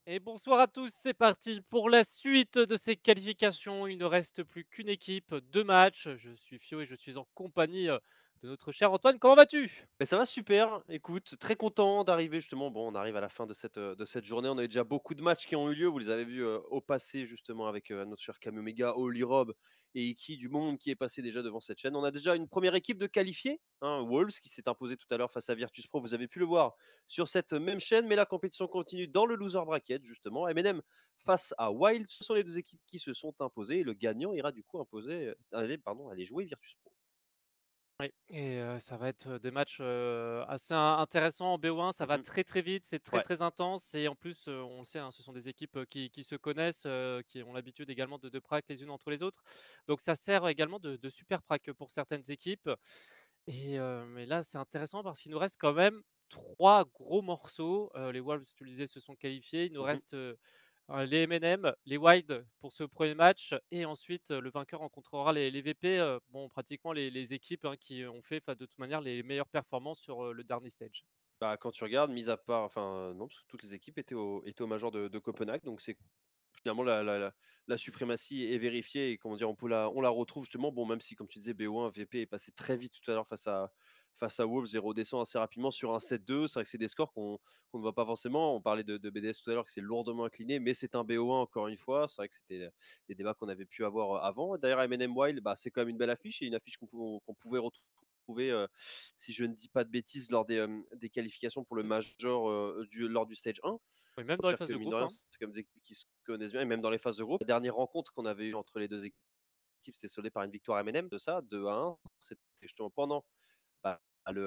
Et bonsoir à tous, c'est parti pour la suite de ces qualifications. Il ne reste plus qu'une équipe, 2 matchs. Je suis Fio et je suis en compagnie, de notre cher Antoine. Comment vas-tu? Beh, ça va super, écoute, très content d'arriver justement, bon, on arrive à la fin de cette journée. On a eu déjà beaucoup de matchs qui ont eu lieu, vous les avez vus, au passé justement avec, notre cher Kame Omega, Holly Rob et Iki du monde qui est passé déjà devant cette chaîne. On a déjà une première équipe de qualifiés, hein, Wolves qui s'est imposé tout à l'heure face à Virtus Pro, vous avez pu le voir sur cette même chaîne, mais la compétition continue dans le loser bracket justement. MNM face à Wild, ce sont les 2 équipes qui se sont imposées et le gagnant ira du coup aller jouer Virtus Pro. Oui et ça va être, des matchs, assez intéressants en BO1. Ça va Mmh. très, très vite, c'est très, Ouais. très intense et en plus, on le sait, hein, ce sont des équipes, qui se connaissent, qui ont l'habitude également de prac les unes entre les autres. Donc ça sert également de super prac pour certaines équipes et mais là, c'est intéressant parce qu'il nous reste quand même 3 gros morceaux. Les Wolves, tu le disais, se sont qualifiés. Il nous Mmh. reste, les M&M, les Wild pour ce premier match et ensuite, le vainqueur rencontrera les VP, bon pratiquement les équipes, hein, qui ont fait, enfin, de toute manière les meilleures performances sur, le dernier stage. Bah, quand tu regardes, mis à part enfin, non, parce que toutes les équipes étaient au major de Copenhague, donc c'est finalement la suprématie est vérifiée et comment dire? On la retrouve justement, bon, même si comme tu disais BO1, VP est passé très vite tout à l'heure face à Wolves et redescend assez rapidement sur un 7-2. C'est vrai que c'est des scores qu'on ne voit pas forcément. On parlait de BDS tout à l'heure que c'est lourdement incliné, mais c'est un BO1 encore une fois. C'est vrai que c'était des débats qu'on avait pu avoir, avant. D'ailleurs MNM Wild, bah, c'est quand même une belle affiche et une affiche qu'on pouvait retrouver, si je ne dis pas de bêtises, lors des qualifications pour le major, lors du stage 1. Oui, même dans les C'est-à-dire phases que de mine de groupe, rien, hein. c'est comme des équipes qui se connaissent bien et même dans les phases de groupe. La dernière rencontre qu'on avait eue entre les 2 équipes s'est soldée par une victoire M&M de ça, 2-1. C'était justement pendant, bah,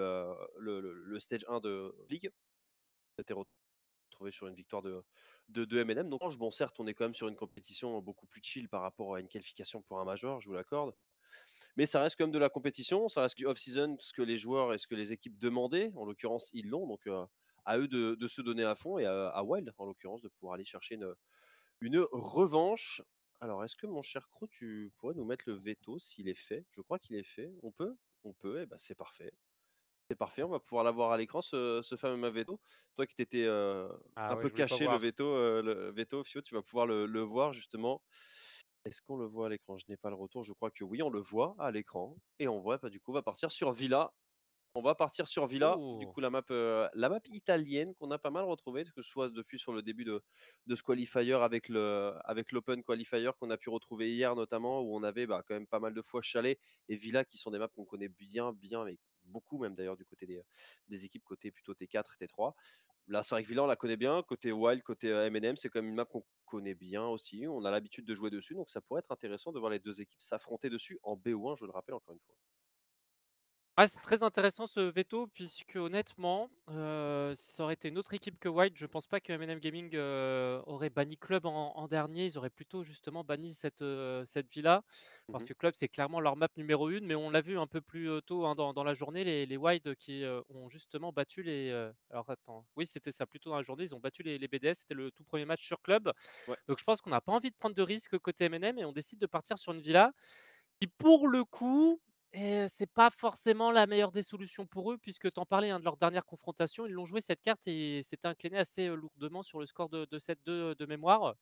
le stage 1 de Ligue. On s'était retrouvés sur une victoire de M&M. Donc bon, certes, on est quand même sur une compétition beaucoup plus chill par rapport à une qualification pour un major, je vous l'accorde. Mais ça reste quand même de la compétition, ça reste du off-season, ce que les joueurs et ce que les équipes demandaient. En l'occurrence, ils l'ont. Donc à eux de se donner à fond et à Wild, en l'occurrence, de pouvoir aller chercher une revanche. Alors, est-ce que mon cher Croc, tu pourrais nous mettre le veto s'il est fait? Je crois qu'il est fait. On peut? On peut, et ben c'est parfait. C'est parfait, on va pouvoir l'avoir à l'écran, ce fameux veto. Toi qui t'étais Ah un ouais, peu je voulais pas caché voir. le veto, Fio, tu vas pouvoir le voir justement. Est-ce qu'on le voit à l'écran? Je n'ai pas le retour, je crois que oui, on le voit à l'écran. Et on voit, bah, du coup, on va partir sur Villa. On va partir sur Villa, du Oh! coup la map italienne qu'on a pas mal retrouvée, que ce soit depuis sur le début de ce qualifier avec l'Open Qualifier qu'on a pu retrouver hier notamment, où on avait bah, quand même pas mal de fois Chalet et Villa qui sont des maps qu'on connaît bien, bien, et beaucoup même d'ailleurs du côté des équipes côté plutôt T4, T3. Là, c'est vrai que Villa, on la connaît bien. Côté Wild, côté M&M, c'est quand même une map qu'on connaît bien aussi. On a l'habitude de jouer dessus, donc ça pourrait être intéressant de voir les 2 équipes s'affronter dessus en BO1, je le rappelle encore une fois. Ah, c'est très intéressant ce veto puisque honnêtement, ça aurait été une autre équipe que White, je pense pas que M&M Gaming, aurait banni Club en dernier. Ils auraient plutôt justement banni cette villa parce Mmh. que Club, c'est clairement leur map numéro 1. Mais on l'a vu un peu plus, tôt, hein, dans la journée, les Wild qui, ont justement battu les, alors attends, oui, c'était ça, plutôt dans la journée, ils ont battu les BDS, c'était le tout premier match sur Club. Ouais. Donc je pense qu'on n'a pas envie de prendre de risques côté M&M et on décide de partir sur une villa qui pour le coup, c'est pas forcément la meilleure des solutions pour eux puisque tu en parlais, hein, de leur dernière confrontation. Ils l'ont joué cette carte et s'étaient inclinés assez, lourdement sur le score de 7-2, de mémoire.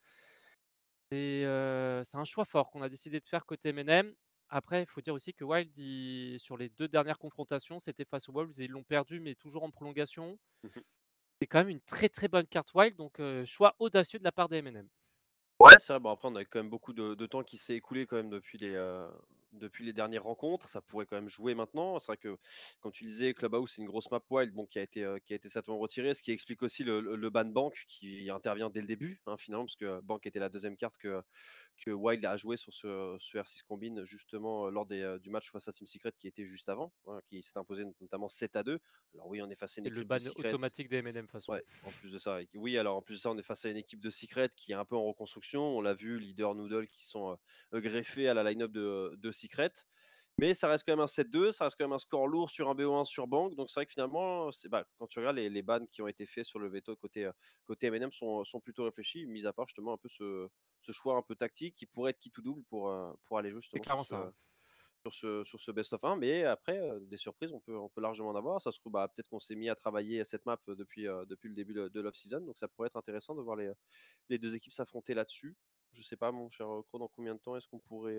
C'est un choix fort qu'on a décidé de faire côté MNM. Après, il faut dire aussi que Wild, ils sur les 2 dernières confrontations, c'était face aux Wolves et ils l'ont perdu, mais toujours en prolongation. Mmh. C'est quand même une très, très bonne carte Wild, donc choix audacieux de la part des MNM. Ouais, c'est vrai, bon après on a quand même beaucoup de temps qui s'est écoulé quand même depuis les dernières rencontres. Ça pourrait quand même jouer maintenant. C'est vrai que, comme tu disais, Clubhouse, c'est une grosse map wild, bon, qui a été certainement retirée, ce qui explique aussi le ban Bank qui intervient dès le début, hein, finalement, parce que Bank était la deuxième carte que Wild a joué sur ce R6 Combine, justement, lors du match face à Team Secret qui était juste avant, hein, qui s'est imposé notamment 7-2. Alors oui, on est face à une C'est le équipe de ban Secret. automatique des MNM de toute façon. Ouais, en plus de ça, oui, alors en plus de ça, on est face à une équipe de Secret qui est un peu en reconstruction. On l'a vu, Leader, Noodle qui sont greffés à la line-up de Secret. Mais ça reste quand même un 7-2, ça reste quand même un score lourd sur un BO1 sur Bank. Donc c'est vrai que finalement, bah, quand tu regardes les bans qui ont été faits sur le veto côté M&M sont plutôt réfléchis, mis à part justement un peu ce choix un peu tactique qui pourrait être qui tout double pour aller jouer C'est justement sur clairement ce, ça, hein. sur ce best of 1, mais après, des surprises, on peut largement en avoir. Ça se trouve, bah, peut-être qu'on s'est mis à travailler à cette map depuis le début de l'off-season, donc ça pourrait être intéressant de voir les deux équipes s'affronter là-dessus. Je sais pas, mon cher Cro, dans combien de temps est-ce qu'on pourrait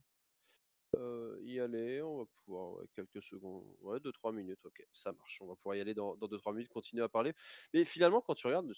y aller? On va pouvoir, ouais, quelques secondes, ouais, 2-3 minutes, ok, ça marche. On va pouvoir y aller dans 2-3 minutes, continuer à parler. Mais finalement, quand tu regardes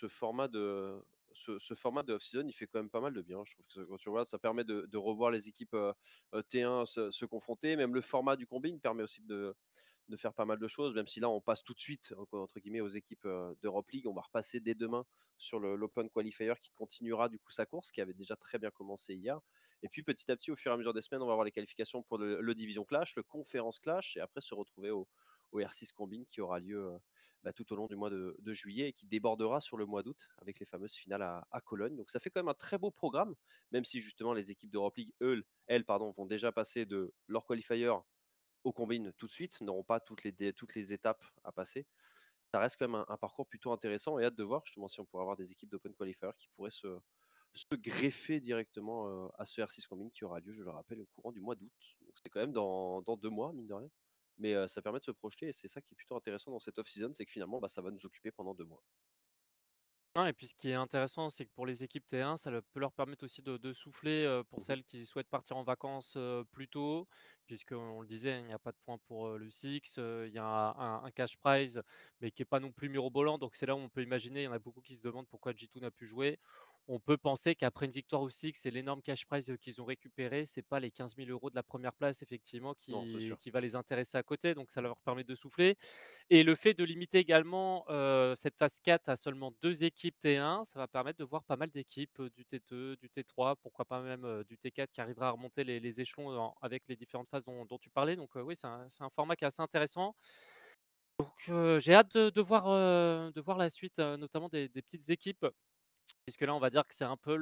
ce format de off-season, il fait quand même pas mal de bien. Je trouve que quand tu regardes, ça permet de revoir les équipes T1 se confronter. Même le format du combine permet aussi de faire pas mal de choses, même si là on passe tout de suite entre guillemets aux équipes d'Europe League. On va repasser dès demain sur l'Open Qualifier qui continuera du coup sa course, qui avait déjà très bien commencé hier. Et puis petit à petit, au fur et à mesure des semaines, on va avoir les qualifications pour le Division Clash, le Conference Clash, et après se retrouver au R6 Combine qui aura lieu tout au long du mois de juillet et qui débordera sur le mois d'août avec les fameuses finales à Cologne. Donc ça fait quand même un très beau programme, même si justement les équipes d'Europe League, elles, vont déjà passer de leur qualifier au combine tout de suite, n'auront pas toutes les étapes à passer. Ça reste quand même un parcours plutôt intéressant et hâte de voir justement si on pourrait avoir des équipes d'Open Qualifier qui pourraient se greffer directement à ce R6 Combine qui aura lieu, je le rappelle, au courant du mois d'août. Donc c'est quand même dans 2 mois, mine de rien. Mais ça permet de se projeter et c'est ça qui est plutôt intéressant dans cette off-season, c'est que finalement ça va nous occuper pendant 2 mois. Ouais et puis ce qui est intéressant, c'est que pour les équipes T1, peut leur permettre aussi de souffler, pour Mhm. celles qui souhaitent partir en vacances, plus tôt. Puisqu'on le disait, il n'y a pas de points pour, le Six, il y a un cash prize, mais qui est pas non plus mirobolant. Donc c'est là où on peut imaginer, il y en a beaucoup qui se demandent pourquoi G2 n'a pu jouer. On peut penser qu'après une victoire au Six et l'énorme cash prize, qu'ils ont récupéré, c'est pas les 15 000 € de la première place effectivement Non, c'est sûr. qui va les intéresser à côté, donc ça leur permet de souffler. Et le fait de limiter également, cette phase 4 à seulement 2 équipes T1, ça va permettre de voir pas mal d'équipes, du T2, du T3, pourquoi pas même, du T4 qui arrivera à remonter les échelons avec les différentes phases dont tu parlais. Donc, oui, c'est un format qui est assez intéressant. Donc, j'ai hâte de voir la suite, notamment des petites équipes. Puisque là, on va dire que c'est un peu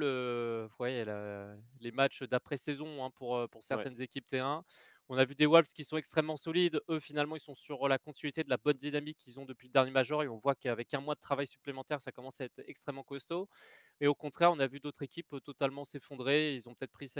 les matchs d'après-saison, hein, pour Ouais. certaines équipes T1. On a vu des Wolves qui sont extrêmement solides. Eux, finalement, ils sont sur la continuité de la bonne dynamique qu'ils ont depuis le dernier major et on voit qu'avec un mois de travail supplémentaire, ça commence à être extrêmement costaud. Et au contraire, on a vu d'autres équipes, totalement s'effondrer. Ils ont peut-être pris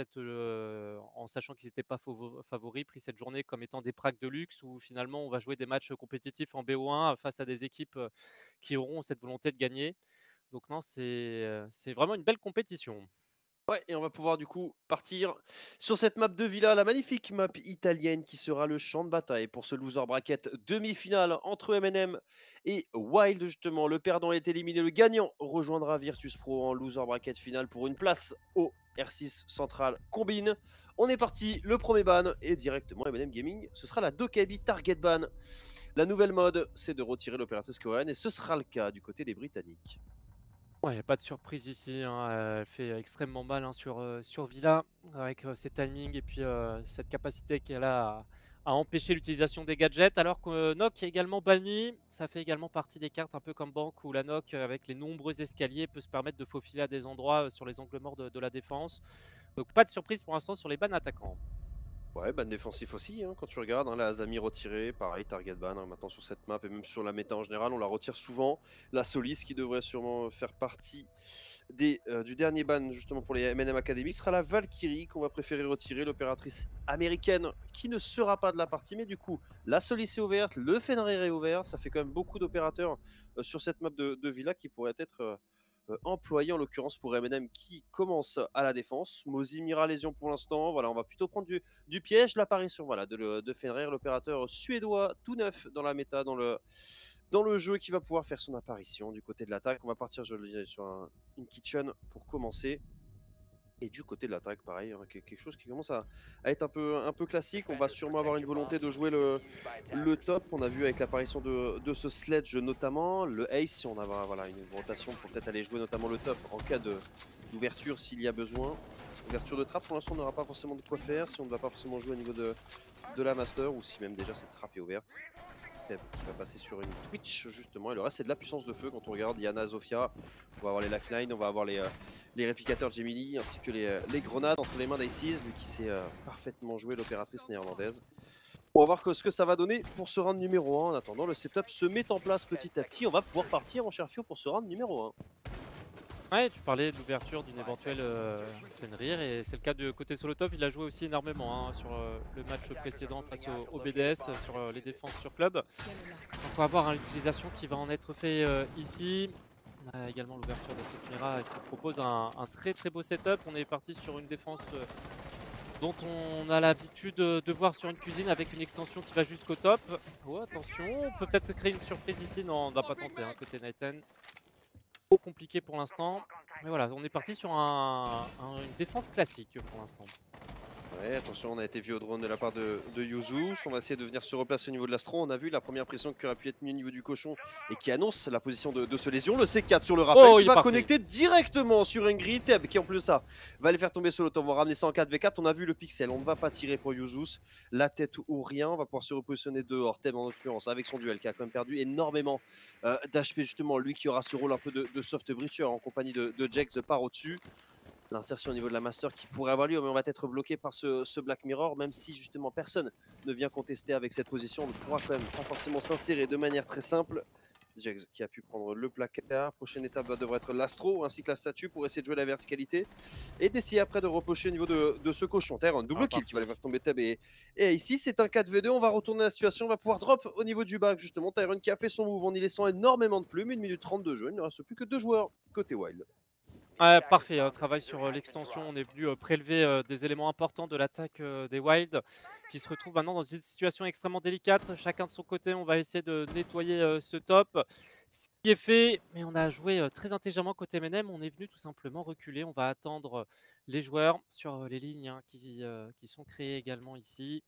en sachant qu'ils n'étaient pas favoris, pris cette journée comme étant des praques de luxe où finalement on va jouer des matchs compétitifs en BO1 face à des équipes, qui auront cette volonté de gagner. Donc non, c'est vraiment une belle compétition. Ouais, et on va pouvoir du coup partir sur cette map de Villa, la magnifique map italienne qui sera le champ de bataille pour ce loser bracket demi-finale entre MNM et Wild justement. Le perdant est éliminé, le gagnant rejoindra Virtus Pro en loser bracket finale pour une place au R6 Central Combine. On est parti, le premier ban et directement MNM Gaming, ce sera la Dokkaebi Target Ban. La nouvelle mode, c'est de retirer l'opératrice coréenne et ce sera le cas du côté des Britanniques. Ouais, il y a pas de surprise ici, hein, elle fait extrêmement mal, hein, sur Villa avec, ses timings et puis, cette capacité qu'elle a à empêcher l'utilisation des gadgets. Alors que Nock est également banni, ça fait également partie des cartes un peu comme Bank où la Nock, avec les nombreux escaliers, peut se permettre de faufiler à des endroits, sur les angles morts de la défense. Donc pas de surprise pour l'instant sur les bans attaquants. Ouais, ban défensif aussi, hein, quand tu regardes, hein, la Azami retirée, pareil, target ban, hein, maintenant sur cette map et même sur la méta en général, on la retire souvent. La Solis, qui devrait sûrement faire partie du dernier ban justement pour les MNM Academy, sera la Valkyrie qu'on va préférer retirer, l'opératrice américaine qui ne sera pas de la partie, mais du coup, la Solis est ouverte, le Fenrir est ouvert, ça fait quand même beaucoup d'opérateurs sur cette map de Villa qui pourraient être employé en l'occurrence pour MNM qui commence à la défense. Mozi Mira lésion pour l'instant. Voilà, on va plutôt prendre du piège. L'apparition voilà, de Fenrir, l'opérateur suédois tout neuf dans la méta, dans le jeu qui va pouvoir faire son apparition du côté de l'attaque. On va partir, je le disais, sur une kitchen pour commencer. Et du côté de l'attaque, pareil, hein, quelque chose qui commence à être un peu classique. On va sûrement avoir une volonté de jouer le top. On a vu avec l'apparition de ce sledge notamment. Le ace, si on a voilà, une rotation pour peut-être aller jouer notamment le top en cas d'ouverture s'il y a besoin. Ouverture de trappe, pour l'instant, on n'aura pas forcément de quoi faire si on ne va pas forcément jouer au niveau de la master ou si même déjà cette trappe est ouverte. Qui va passer sur une Twitch justement et le reste c'est de la puissance de feu quand on regarde Yana, Zofia, on va avoir les lifelines, on va avoir les réplicateurs Gemini ainsi que les grenades entre les mains d'Aces, lui qui sait parfaitement jouer l'opératrice néerlandaise. On va voir ce que ça va donner pour ce round numéro 1. En attendant, le setup se met en place petit à petit. On va pouvoir partir, mon cher Fio, pour ce round numéro 1. Ouais, tu parlais de l'ouverture d'une éventuelle Fenrir et c'est le cas de côté Solotov, il a joué aussi énormément hein, sur le match précédent face au BDS sur les défenses sur club. Donc on va voir hein, l'utilisation qui va en être fait ici. On a également l'ouverture de cette Mira qui propose un très très beau setup. On est parti sur une défense dont on a l'habitude de voir sur une cuisine avec une extension qui va jusqu'au top. Oh attention, on peut peut-être créer une surprise ici. Non, on ne va pas tenter hein, côté Nathan. Trop compliqué pour l'instant. Mais voilà, on est parti sur une défense classique pour l'instant. Ouais, attention, on a été vu au drone de la part de Yuzu. On va essayer de venir se replacer au niveau de l'Astro. On a vu la première pression qui aurait pu être mise au niveau du cochon et qui annonce la position de ce lésion. Le C4 sur le rappel Oh, qui il est va parfait. connecter directement sur Ingrid Teb qui en plus de ça va les faire tomber sur l'auto. On va ramener ça en 4v4. On a vu le pixel. On ne va pas tirer pour Yuzu. La tête ou rien. On va pouvoir se repositionner dehors. Teb en l'occurrence avec son duel qui a quand même perdu énormément d'HP justement. Lui qui aura ce rôle un peu de soft breacher en compagnie de Jax par au-dessus. L'insertion au niveau de la master qui pourrait avoir lieu, mais on va être bloqué par ce Black Mirror, même si justement personne ne vient contester avec cette position. On pourra quand même pas forcément s'insérer de manière très simple. Jax qui a pu prendre le placard. Prochaine étape devrait être l'Astro ainsi que la statue pour essayer de jouer la verticalité et d'essayer après de repocher au niveau de ce cochon. Terre, un double kill qui va aller faire tomber Tab. Et ici, c'est un 4v2. On va retourner la situation. On va pouvoir drop au niveau du bac justement. Tyrone qui a fait son move en y laissant énormément de plumes. 1 minute 30 de jeu. Il ne reste plus que 2 joueurs côté Wild. Ouais, parfait, travail sur l'extension. On est venu prélever des éléments importants de l'attaque des Wild qui se retrouvent maintenant dans une situation extrêmement délicate. Chacun de son côté, on va essayer de nettoyer ce top. Ce qui est fait, mais on a joué très intelligemment côté MNM. On est venu tout simplement reculer. On va attendre les joueurs sur les lignes hein, qui sont créées également ici.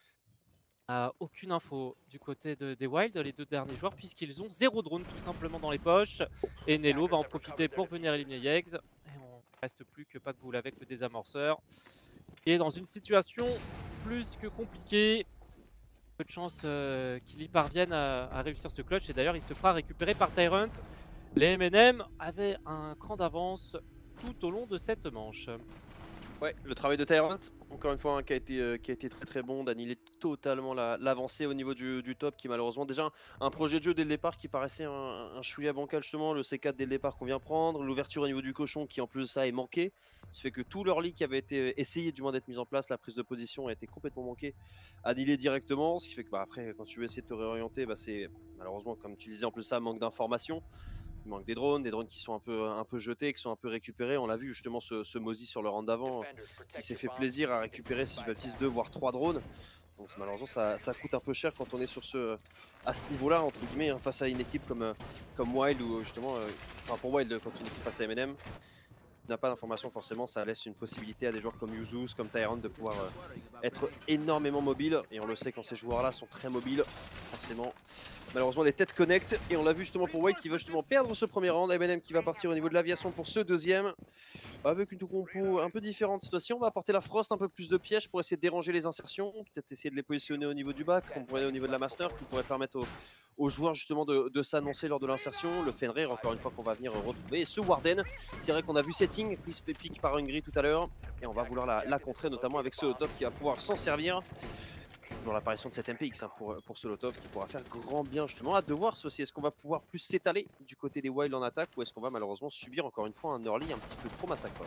Aucune info du côté des Wild, les deux derniers joueurs, puisqu'ils ont 0 drone tout simplement dans les poches. Et Nello va en profiter pour venir éliminer Yegs. Et on ne reste plus que Packbull avec le désamorceur. Et dans une situation plus que compliquée. Peu de chance qu'il y parvienne à réussir ce clutch. Et d'ailleurs, il se fera récupérer par Tyrant. Les MNM avaient un cran d'avance tout au long de cette manche. Ouais, le travail de Tyrant, encore une fois, hein, qui a été très très bon, d'annihiler totalement l'avancée au niveau du top, qui malheureusement déjà un projet de jeu dès le départ qui paraissait un chouïa bancal justement, le C4 dès le départ qu'on vient prendre, l'ouverture au niveau du cochon qui en plus de ça est manqué, ce fait que tout leur lit qui avait été essayé du moins d'être mis en place, la prise de position a été complètement manquée, annihilée directement, ce qui fait que bah, après quand tu veux essayer de te réorienter, bah, c'est malheureusement comme tu disais en plus ça, manque d'informations. Il manque des drones qui sont un peu jetés, qui sont un peu récupérés. On l'a vu justement ce Mozi sur le round d'avant qui s'est fait plaisir à récupérer si je baptise 2 voire 3 drones. Donc malheureusement ça coûte un peu cher quand on est sur à ce niveau-là entre guillemets hein, face à une équipe comme Wild ou justement enfin pour Wild quand une équipe face à MNM n'a pas d'information forcément ça laisse une possibilité à des joueurs comme Yuzus, comme Tyrant de pouvoir être énormément mobile et on le sait quand ces joueurs là sont très mobiles forcément malheureusement les têtes connectent et on l'a vu justement pour Wild qui va justement perdre ce premier round, MNM qui va partir au niveau de l'aviation pour ce deuxième avec une compo un peu différente cette fois-ci. On va apporter la Frost, un peu plus de pièges pour essayer de déranger les insertions, peut-être essayer de les positionner au niveau du bac, qu'on pourrait aller au niveau de la Master, qui pourrait permettre aux joueurs justement de s'annoncer lors de l'insertion. Le Fenrir, encore une fois, qu'on va venir retrouver. Et ce Warden, c'est vrai qu'on a vu setting, prise pick par Hungry tout à l'heure, et on va vouloir la contrer, notamment avec ce top qui va pouvoir s'en servir. Dans l'apparition de cette MPX hein, pour Solotov qui pourra faire grand bien justement. Hâte de voir ceci. Est-ce qu'on va pouvoir plus s'étaler du côté des Wild en attaque ou est-ce qu'on va malheureusement subir encore une fois un early un petit peu trop massacreur.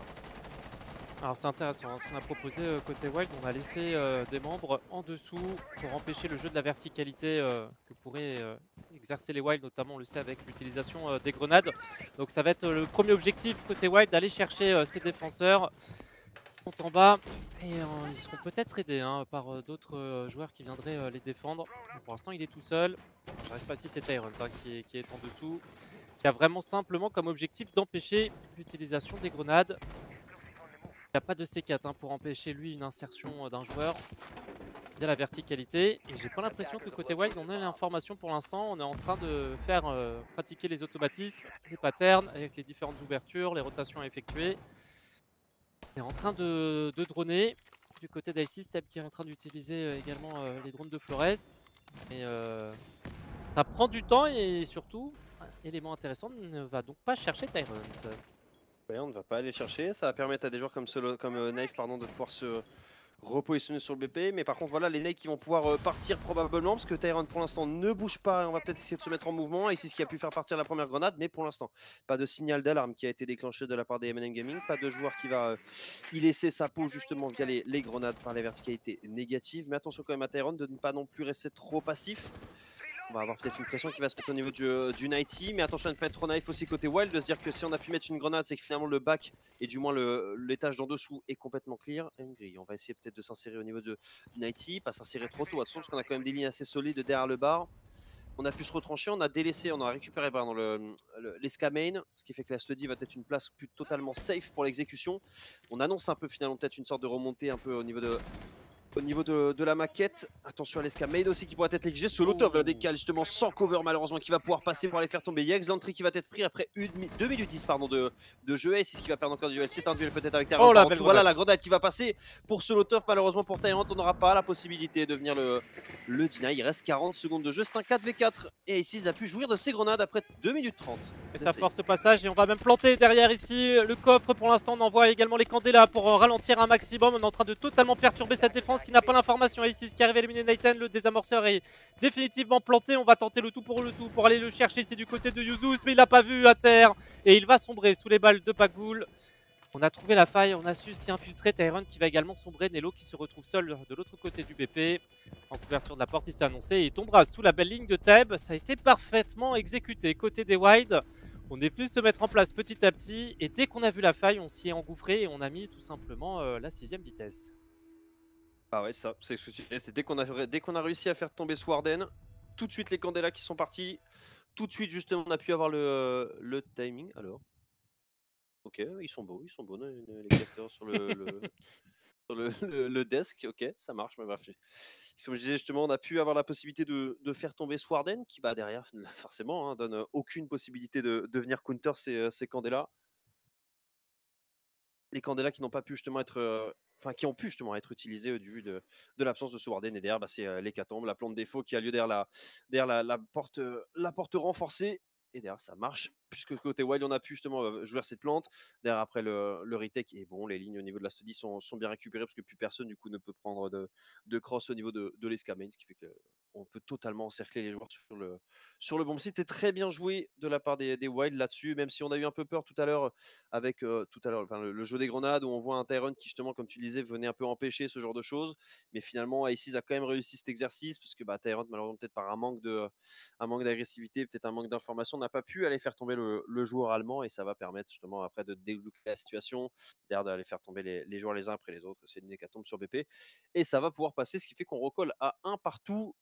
Alors c'est intéressant, hein, ce qu'on a proposé côté Wild, on a laissé des membres en dessous pour empêcher le jeu de la verticalité que pourraient exercer les Wild, notamment on le sait avec l'utilisation des grenades. Donc ça va être le premier objectif côté Wild, d'aller chercher ces défenseurs. Ils sont en bas et ils seront peut-être aidés hein, par d'autres joueurs qui viendraient les défendre. Mais pour l'instant il est tout seul, j'arrive pas si c'est Tyrant hein, qui est en dessous, qui a vraiment simplement comme objectif d'empêcher l'utilisation des grenades. Il n'y a pas de C4 hein, pour empêcher lui une insertion d'un joueur. Il y a la verticalité et j'ai pas l'impression que côté Wild on a l'information pour l'instant. On est en train de faire pratiquer les automatismes, les patterns avec les différentes ouvertures, les rotations à effectuer. On est en train de droner du côté d'Icy, Step qui est en train d'utiliser également les drones de Flores. Et ça prend du temps et surtout, élément intéressant, ne va donc pas chercher Tyrant. Ouais, on ne va pas aller chercher, ça va permettre à des joueurs comme Knife pardon, de pouvoir se repositionner sur le BP. Mais par contre, voilà, les nades qui vont pouvoir partir probablement parce que Tyrant pour l'instant ne bouge pas. On va peut-être essayer de se mettre en mouvement. Et c'est ce qui a pu faire partir la première grenade. Mais pour l'instant, pas de signal d'alarme qui a été déclenché de la part des M&M Gaming. Pas de joueur qui va y laisser sa peau justement via les grenades par les verticalités négatives. Mais attention quand même à Tyrant de ne pas non plus rester trop passif. On va avoir peut-être une pression qui va se mettre au niveau du Nighty, mais attention à ne pas être trop naïf aussi côté Wild, de se dire que si on a pu mettre une grenade, c'est que finalement le back, et du moins l'étage d'en dessous, est complètement clear. Et une grille. On va essayer peut-être de s'insérer au niveau du Nighty, pas s'insérer trop tôt, attention, parce qu'on a quand même des lignes assez solides derrière le bar. On a pu se retrancher, on a délaissé, on a récupéré pardon, l'esca main, ce qui fait que la study va être une place plus totalement safe pour l'exécution. On annonce un peu finalement peut-être une sorte de remontée un peu au niveau de la maquette. Attention à l'escamade aussi qui pourrait être négligé. Solotov, la décale justement sans cover malheureusement qui va pouvoir passer pour aller faire tomber Yex. L'entrée qui va être pris après 2 minutes 10 pardon, de jeu. Et c'est ce qui va perdre encore du duel. C'est un duel peut-être avec Tyrant. Oh la belle Voilà grenade. la grenade qui va passer pour Solotov. Malheureusement pour Tyrant, on n'aura pas la possibilité de venir le deny. Il reste 40 secondes de jeu. C'est un 4v4. Et ici, il a pu jouir de ses grenades après 2 minutes 30. Et ça force au passage et on va même planter derrière ici le coffre. Pour l'instant on envoie également les candélas pour ralentir un maximum. On est en train de totalement perturber cette défense qui n'a pas l'information ici. Ce qui arrive à éliminer Nathan, le désamorceur est définitivement planté. On va tenter le tout pour aller le chercher ici du côté de Yuzuz, mais il l'a pas vu à terre. Et il va sombrer sous les balles de Pagoul. On a trouvé la faille, on a su s'y infiltrer. Tyrant qui va également sombrer. Nelo qui se retrouve seul de l'autre côté du BP. En couverture de la porte, il s'est annoncé. Et il tombera sous la belle ligne de Theb. Ça a été parfaitement exécuté. Côté des Wild, on est venu se mettre en place petit à petit. Et dès qu'on a vu la faille, on s'y est engouffré et on a mis tout simplement la 6ème vitesse. Ah ouais, ça, c'est ce que tu disais. Dès qu'on a réussi à faire tomber Swarden, tout de suite les candélas qui sont partis. Tout de suite, justement, on a pu avoir le timing. Alors, ok, ils sont beaux les casters sur sur le desk. Ok, ça marche. Mais bref, comme je disais justement, on a pu avoir la possibilité de faire tomber Swarden, qui bah, derrière, forcément, hein, donne aucune possibilité de venir counter ces candélas. Les candélas qui n'ont pas pu justement être. Enfin, qui ont pu justement être utilisés du vu de l'absence de Swarden. Et derrière, bah, c'est l'hécatombe, la plante défaut qui a lieu derrière la porte renforcée. Et derrière, ça marche, puisque côté Wild, on a pu justement jouer cette plante. Derrière, après le retake, et bon, les lignes au niveau de la study sont bien récupérées, parce que plus personne, du coup, ne peut prendre de cross au niveau de l'escamane, ce qui fait qu'on peut totalement encercler les joueurs sur le bon site. C'était très bien joué de la part des Wild là-dessus, même si on a eu un peu peur tout à l'heure avec enfin, le jeu des grenades où on voit un Tyrant qui justement comme tu le disais venait un peu empêcher ce genre de choses, mais finalement Aces a quand même réussi cet exercice parce que bah, Tyrant malheureusement peut-être par un manque d'agressivité, peut-être un manque d'information, n'a pas pu aller faire tomber le joueur allemand, et ça va permettre justement après de débloquer la situation, d'ailleurs d'aller faire tomber les joueurs les uns après les autres. C'est une hécatombe sur BP et ça va pouvoir passer, ce qui fait qu'on recolle à un partout.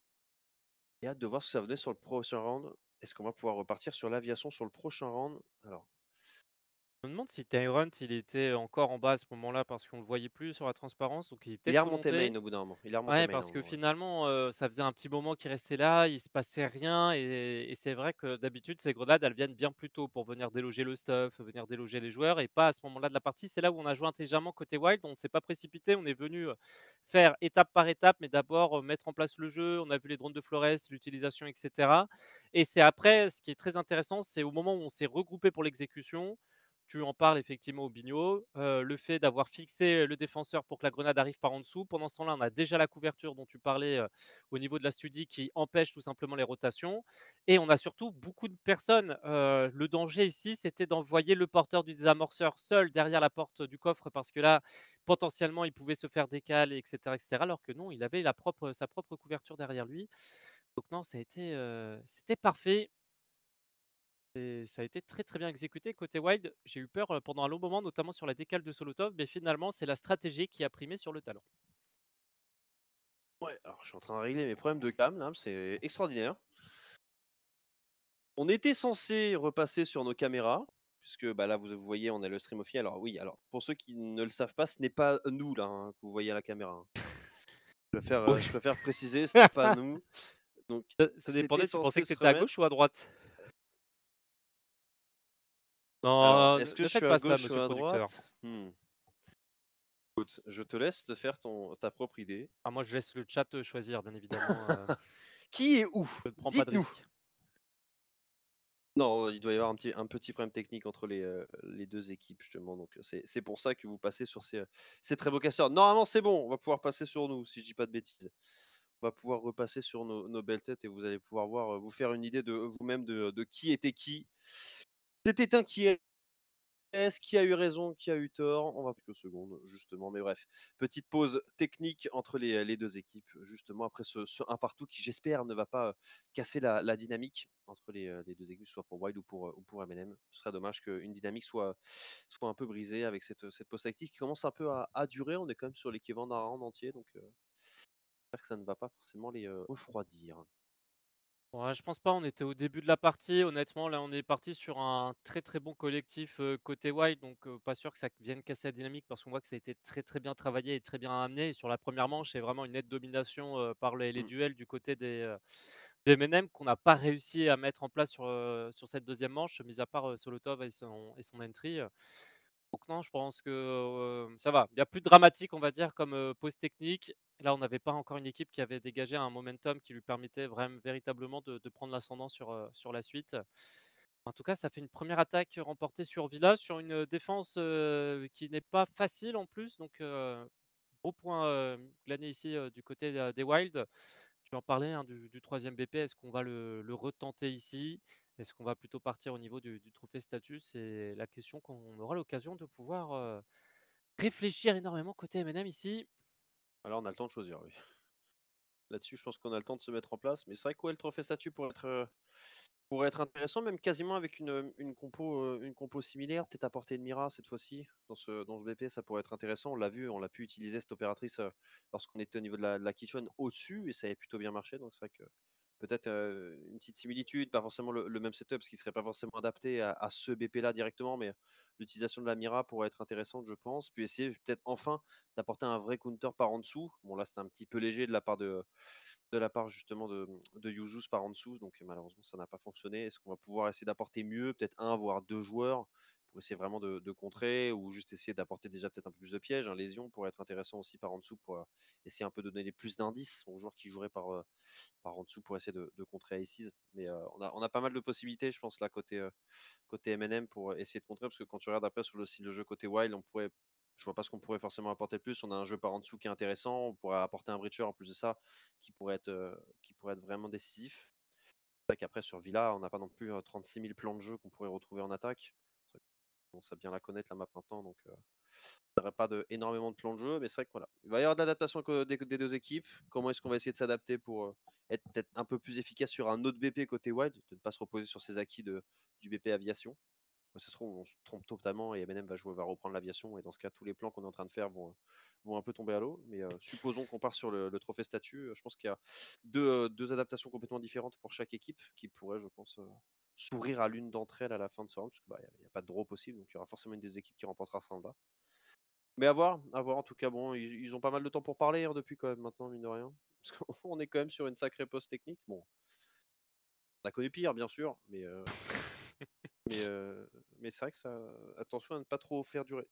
Et hâte de voir ce que ça venait sur le prochain round. Est-ce qu'on va pouvoir repartir sur l'aviation sur le prochain round? Alors, Je me demande si Tyrant il était encore en bas à ce moment-là parce qu'on le voyait plus sur la transparence, donc il est il est peut-être remonté main remonté. au bout d'un moment. Il est remonté Ouais, main à un parce que moment, ouais. finalement, ça faisait un petit moment qu'il restait là, il se passait rien et c'est vrai que d'habitude ces grenades, elles viennent bien plus tôt pour venir déloger le stuff, venir déloger les joueurs et pas à ce moment-là de la partie. C'est là où on a joué intelligemment côté Wild, on ne s'est pas précipité, on est venu, faire étape par étape, mais d'abord, mettre en place le jeu. On a vu les drones de Flores, l'utilisation et cetera et c'est après, ce qui est très intéressant, c'est au moment où on s'est regroupé pour l'exécution. Tu en parles effectivement au Bigno, le fait d'avoir fixé le défenseur pour que la grenade arrive par en dessous. Pendant ce temps-là, on a déjà la couverture dont tu parlais, au niveau de la studie qui empêche tout simplement les rotations et on a surtout beaucoup de personnes. Le danger ici, c'était d'envoyer le porteur du désamorceur seul derrière la porte du coffre parce que là, potentiellement, il pouvait se faire décaler et cetera, alors que non, il avait sa propre couverture derrière lui. Donc non, c'était parfait. Et ça a été très, très bien exécuté. Côté Wild, j'ai eu peur, pendant un long moment, notamment sur la décale de Solotov, mais finalement, c'est la stratégie qui a primé sur le talent. Ouais, alors je suis en train de régler mes problèmes de cam là, c'est extraordinaire. On était censé repasser sur nos caméras, puisque bah, là vous voyez, on a le stream officiel. Alors oui, alors pour ceux qui ne le savent pas, ce n'est pas nous là hein, que vous voyez à la caméra, hein. Oui. Je préfère préciser, ce n'est pas nous. Donc Ça c'était dépendait, tu pensais censé que se tu étais à gauche remettre. ou à droite? Alors, Non, est-ce que ne je suis faites à pas ça, gauche ou monsieur le à producteur. droite? Écoute, je te laisse te faire ta propre idée. Ah moi, je laisse le chat, choisir, bien évidemment, Qui est où? je ne prends pas de Dites-nous. risque. Non, il doit y avoir un petit problème technique entre les 2 équipes justement, donc c'est pour ça que vous passez sur ces très beaux casteurs. Normalement, c'est bon, on va pouvoir passer sur nous, si je dis pas de bêtises. On va pouvoir repasser sur nos belles têtes et vous allez pouvoir voir, vous faire une idée de vous-même de qui était qui. C'était un qui est-ce, qui a eu raison, qui a eu tort? On va quelques secondes justement, mais bref. Petite pause technique entre les 2 équipes, justement après ce 1 partout qui j'espère ne va pas, casser la dynamique entre les 2 équipes, soit pour Wild ou pour M&M. Ce serait dommage qu'une dynamique soit un peu brisée avec cette pause tactique qui commence un peu à durer. On est quand même sur l'équivalent d'un round entier, donc j'espère que ça ne va pas forcément les, refroidir. Ouais, je pense pas, on était au début de la partie. Honnêtement, là, on est parti sur un très, très bon collectif, côté Wild, donc pas sûr que ça vienne casser la dynamique parce qu'on voit que ça a été très, très bien travaillé et très bien amené. Et sur la première manche, c'est vraiment une nette domination, par les Mmh. duels du côté des M&M qu'on n'a pas réussi à mettre en place sur cette deuxième manche, mis à part, Solotov et son entry. Donc non, je pense que, ça va. Il y a plus de dramatique, on va dire, comme, pause technique. Là, on n'avait pas encore une équipe qui avait dégagé un momentum qui lui permettait vraiment véritablement de prendre l'ascendant sur la suite. En tout cas, ça fait une première attaque remportée sur Villa, sur une, défense, qui n'est pas facile en plus. Donc, gros point, glané ici, du côté, des Wild. Tu en parlais, hein, du 3e BP. Est-ce qu'on va le retenter ici? Est-ce qu'on va plutôt partir au niveau du trophée statut? C'est la question qu'on aura l'occasion de pouvoir, réfléchir énormément côté M&M ici. Ah là, on a le temps de choisir, oui. Là-dessus, je pense qu'on a le temps de se mettre en place, mais c'est vrai que ouais, le trophée statut pourrait être intéressant, même quasiment avec une compo similaire, peut-être apporter une Mira cette fois-ci, dans ce BP, ça pourrait être intéressant. On l'a vu, on l'a pu utiliser cette opératrice lorsqu'on était au niveau de la kitchen au-dessus, et ça avait plutôt bien marché, donc c'est vrai que peut-être une petite similitude, pas forcément le même setup, ce qui serait pas forcément adapté à ce BP-là directement, mais l'utilisation de la Mira pourrait être intéressante, je pense. Puis essayer peut-être enfin d'apporter un vrai counter par en dessous. Bon, là, c'était un petit peu léger de la part justement de Yuzuz par en dessous, donc malheureusement ça n'a pas fonctionné. Est-ce qu'on va pouvoir essayer d'apporter mieux, peut-être un voire deux joueurs pour essayer vraiment de contrer, ou juste essayer d'apporter déjà peut-être un peu plus de pièges, un lésion pourrait être intéressant aussi par en dessous pour essayer un peu de donner plus d'indices aux joueurs qui joueraient par en dessous pour essayer de contrer Aces. Mais on a pas mal de possibilités, je pense, là, côté M&M pour essayer de contrer, parce que quand tu regardes après sur le style de jeu côté Wild, je vois pas ce qu'on pourrait forcément apporter de plus. On a un jeu par en dessous qui est intéressant, on pourrait apporter un breacher en plus de ça qui pourrait être vraiment décisif. C'est vrai qu'après sur Villa, on n'a pas non plus 36 000 plans de jeu qu'on pourrait retrouver en attaque. On sait bien la connaître la map maintenant, donc il n'y aurait pas énormément de plans de jeu, mais c'est vrai que voilà, il va y avoir de l'adaptation des 2 équipes. Comment est-ce qu'on va essayer de s'adapter pour être peut-être un peu plus efficace sur un autre BP côté Wild, de ne pas se reposer sur ses acquis du BP Aviation. Ça se trouve, on se trompe totalement et M&M va reprendre l'aviation, et dans ce cas, tous les plans qu'on est en train de faire vont un peu tomber à l'eau. Mais supposons qu'on part sur le trophée statut. Je pense qu'il y a deux adaptations complètement différentes pour chaque équipe qui pourraient, je pense, s'ouvrir à l'une d'entre elles à la fin de ce round, parce qu'il n'y a pas de draw possible, donc il y aura forcément une des équipes qui remportera ce round-là. Mais à voir. En tout cas, bon, ils ont pas mal de temps pour parler, hein, depuis quand même maintenant, mine de rien. Parce qu'on est quand même sur une sacrée pause technique. Bon, on a connu pire, bien sûr, mais, euh, mais c'est vrai que ça. Attention à ne pas trop faire durer.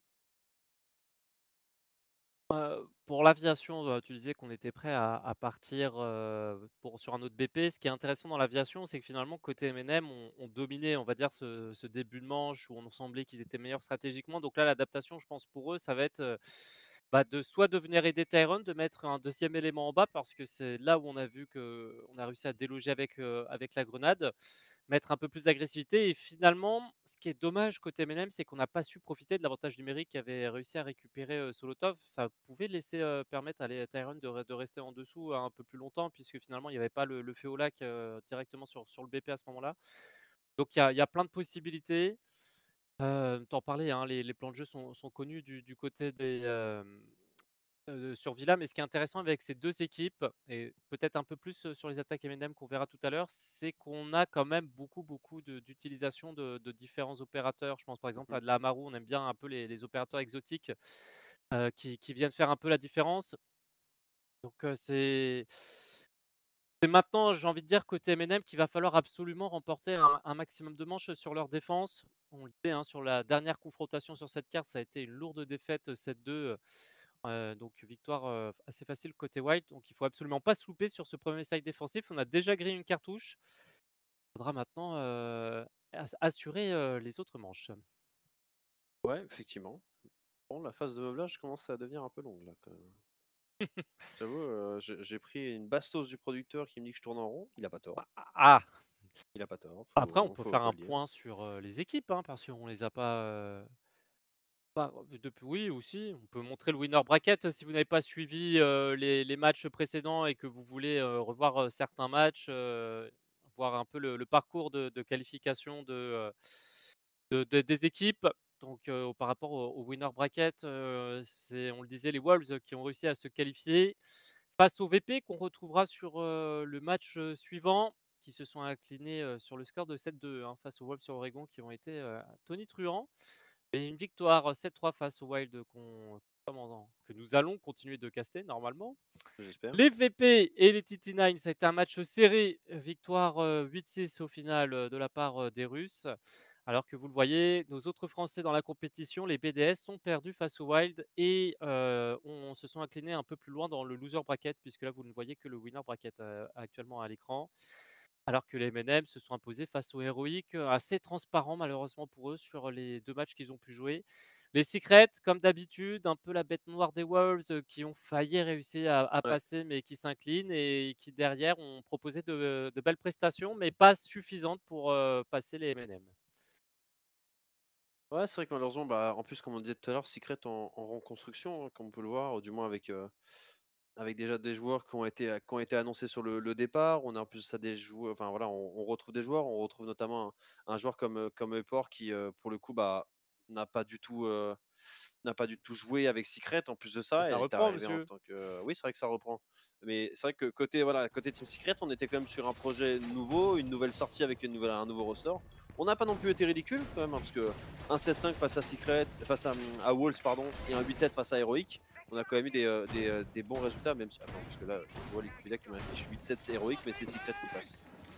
Pour l'aviation, tu disais qu'on était prêt à partir, sur un autre BP. Ce qui est intéressant dans l'aviation, c'est que finalement côté M&M, on dominait, on va dire, ce début de manche où on semblait qu'ils étaient meilleurs stratégiquement. Donc là, l'adaptation, je pense pour eux, ça va être, de soit de venir aider Tyron, de mettre un deuxième élément en bas parce que c'est là où on a vu qu'on a réussi à déloger avec la grenade, mettre un peu plus d'agressivité. Et finalement, ce qui est dommage côté M&M, c'est qu'on n'a pas su profiter de l'avantage numérique qu'avait réussi à récupérer, Solotov. Ça pouvait laisser, permettre à Tyron de rester en dessous un peu plus longtemps, puisque finalement il n'y avait pas le feu au lac, directement sur le BP à ce moment-là. Donc il y a plein de possibilités. Tu parlais, hein, les plans de jeu sont connus du côté sur Villa, mais ce qui est intéressant avec ces 2 équipes et peut-être un peu plus, sur les attaques M&M qu'on verra tout à l'heure, c'est qu'on a quand même beaucoup, beaucoup d'utilisation de différents opérateurs. Je pense par exemple Mhm. à de la Amaru, on aime bien un peu les opérateurs exotiques, qui viennent faire un peu la différence. Donc, c'est maintenant, j'ai envie de dire, côté M&M qu'il va falloir absolument remporter un maximum de manches sur leur défense. On le disait, hein, sur la dernière confrontation sur cette carte, ça a été une lourde défaite, 7-2. Donc victoire, assez facile côté White, donc il faut absolument pas se louper sur ce premier side défensif. On a déjà grillé une cartouche. Faudra maintenant, assurer, les autres manches. Ouais, effectivement. Bon, la phase de meublage commence à devenir un peu longue là quand même. J'avoue, j'ai pris une bastos du producteur qui me dit que je tourne en rond. Il a pas tort. Ah! Il a pas tort, Après on faut peut faut faire faut un le dire. point sur, les équipes, hein, parce qu'on les a pas revues depuis oui aussi, on peut montrer le winner bracket, si vous n'avez pas suivi, les matchs précédents et que vous voulez, revoir, certains matchs, voir un peu le parcours de qualification des équipes. Donc, par rapport au winner bracket, c'est on le disait les Wolves qui ont réussi à se qualifier face aux VP qu'on retrouvera sur, le match, suivant, qui se sont inclinés, sur le score de 7-2, hein, face aux Wolves sur Oregon qui ont été, tonitruants et une victoire, 7-3 face aux Wild que nous allons continuer de caster normalement. J'espère. Les VP et les TT9, ça a été un match serré, victoire, 8-6 au final, de la part, des Russes. Alors que vous le voyez, nos autres Français dans la compétition, les BDS, sont perdus face aux Wild et se sont inclinés un peu plus loin dans le loser bracket, puisque là, vous ne voyez que le winner bracket, actuellement à l'écran. Alors que les MNM se sont imposés face aux Heroic, assez transparent malheureusement pour eux sur les 2 matchs qu'ils ont pu jouer. Les Secrets, comme d'habitude, un peu la bête noire des Wolves, qui ont failli réussir à Ouais. passer, mais qui s'inclinent et qui derrière ont proposé de belles prestations, mais pas suffisantes pour, passer les MNM. Ouais, c'est vrai que malheureusement, bah, en plus, comme on disait tout à l'heure, Secret en reconstruction, hein, comme on peut le voir, du moins avec déjà des joueurs qui ont été annoncés sur le départ. On a en plus ça des joueurs, enfin voilà, on retrouve des joueurs, on retrouve notamment un joueur comme Eupor qui, pour le coup, bah, n'a pas du tout, n'a pas du tout joué avec Secret. En plus de Et ça, ça elle est reprend, arrivée en monsieur. tant que, oui, c'est vrai que ça reprend. Mais c'est vrai que côté, voilà, côté Team Secret, on était quand même sur un projet nouveau, une nouvelle sortie avec un nouveau roster. On n'a pas non plus été ridicule quand même, hein, parce que un 7-5 face à Secret, face à Wolves, pardon, et un 8-7 face à Heroic, on a quand même eu des bons résultats, même si. Attends, parce que là, je vois les qui m'affichent 8-7 Heroic, mais c'est Secret qui passe.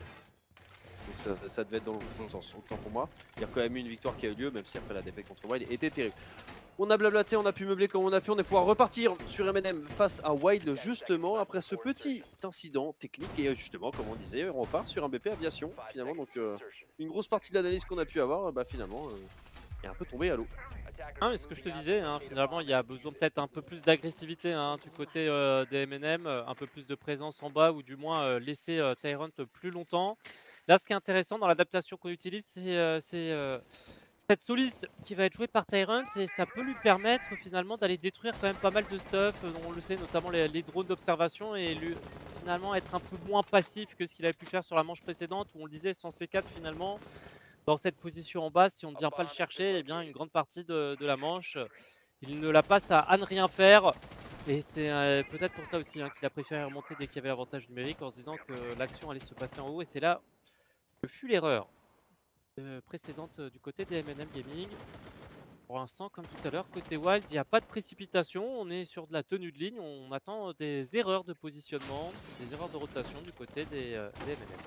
Donc ça devait être dans le bon sens. Autant pour moi, il y a quand même eu une victoire qui a eu lieu, même si après la défaite contre Wild était terrible. On a blablaté, on a pu meubler comme on a pu, on est pouvoir repartir sur MNM face à Wild justement après ce petit incident technique et justement comme on disait on repart sur un BP Aviation finalement donc une grosse partie de l'analyse qu'on a pu avoir bah finalement est un peu tombée à l'eau. Ah, mais ce que je te disais, hein, finalement, il y a besoin peut-être un peu plus d'agressivité, hein, du côté, des MNM, un peu plus de présence en bas ou du moins, laisser, Tyrant plus longtemps. Là, ce qui est intéressant dans l'adaptation qu'on utilise, c'est cette Solis qui va être jouée par Tyrant et ça peut lui permettre finalement d'aller détruire quand même pas mal de stuff, on le sait notamment les drones d'observation et lui finalement être un peu moins passif que ce qu'il avait pu faire sur la manche précédente où on le disait sans C4 finalement dans cette position en bas, si on ne vient pas le chercher, eh bien, une grande partie de la manche, il ne la passe à ne rien faire. Et c'est peut-être pour ça aussi hein, qu'il a préféré remonter dès qu'il y avait l'avantage numérique en se disant que l'action allait se passer en haut. Et c'est là que fut l'erreur précédente du côté des M&M Gaming. Pour l'instant, comme tout à l'heure, côté Wild, il n'y a pas de précipitation. On est sur de la tenue de ligne. On attend des erreurs de positionnement, des erreurs de rotation du côté des M&M.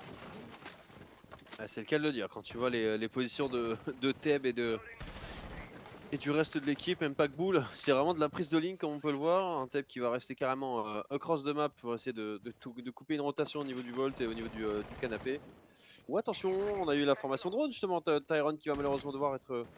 Ah, c'est le cas de le dire quand tu vois les positions de Theb et du reste de l'équipe, même pas que Bull, c'est vraiment de la prise de ligne comme on peut le voir. Un Theb qui va rester carrément across the map pour essayer de couper une rotation au niveau du Volt et au niveau du canapé. Ou attention, on a eu la formation drone justement, Tyron qui va malheureusement devoir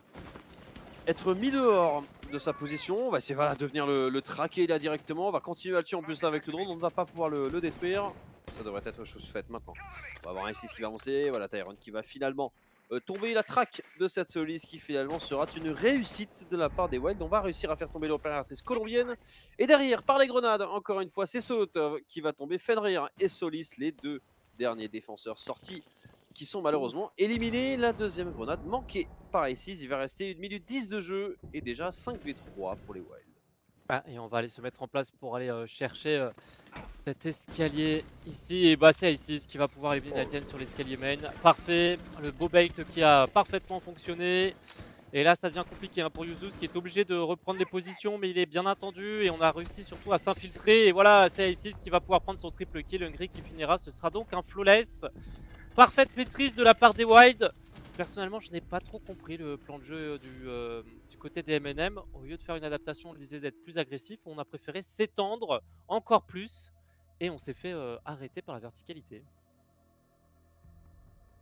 être mis dehors de sa position. On va essayer voilà, de venir le traquer là directement. On va continuer à le tuer en plus avec le drone, on ne va pas pouvoir le détruire. Ça devrait être chose faite maintenant. On va avoir un 6 qui va avancer, voilà Tyron qui va finalement tomber la traque de cette Solis qui finalement sera une réussite de la part des Wild. On va réussir à faire tomber l'opératrice colombienne. Et derrière, par les grenades, encore une fois, c'est Sotov qui va tomber. Fenrir et Solis, les deux derniers défenseurs sortis qui sont malheureusement éliminés. La deuxième grenade manquée par ici. Il va rester 1 minute 10 de jeu et déjà 5v3 pour les Wild. Ah, et on va aller se mettre en place pour aller chercher cet escalier ici. Et bah c'est ici ce qui va pouvoir éliminer Nathan sur l'escalier main. Parfait, le beau bait qui a parfaitement fonctionné. Et là ça devient compliqué hein, pour Yuzuz qui est obligé de reprendre les positions, mais il est bien attendu et on a réussi surtout à s'infiltrer. Et voilà, c'est ici ce qui va pouvoir prendre son triple kill. Hungry qui finira, ce sera donc un flawless. Parfaite maîtrise de la part des Wild. Personnellement, je n'ai pas trop compris le plan de jeu du côté des MNM. Au lieu de faire une adaptation, on disait d'être plus agressif. On a préféré s'étendre encore plus et on s'est fait arrêter par la verticalité.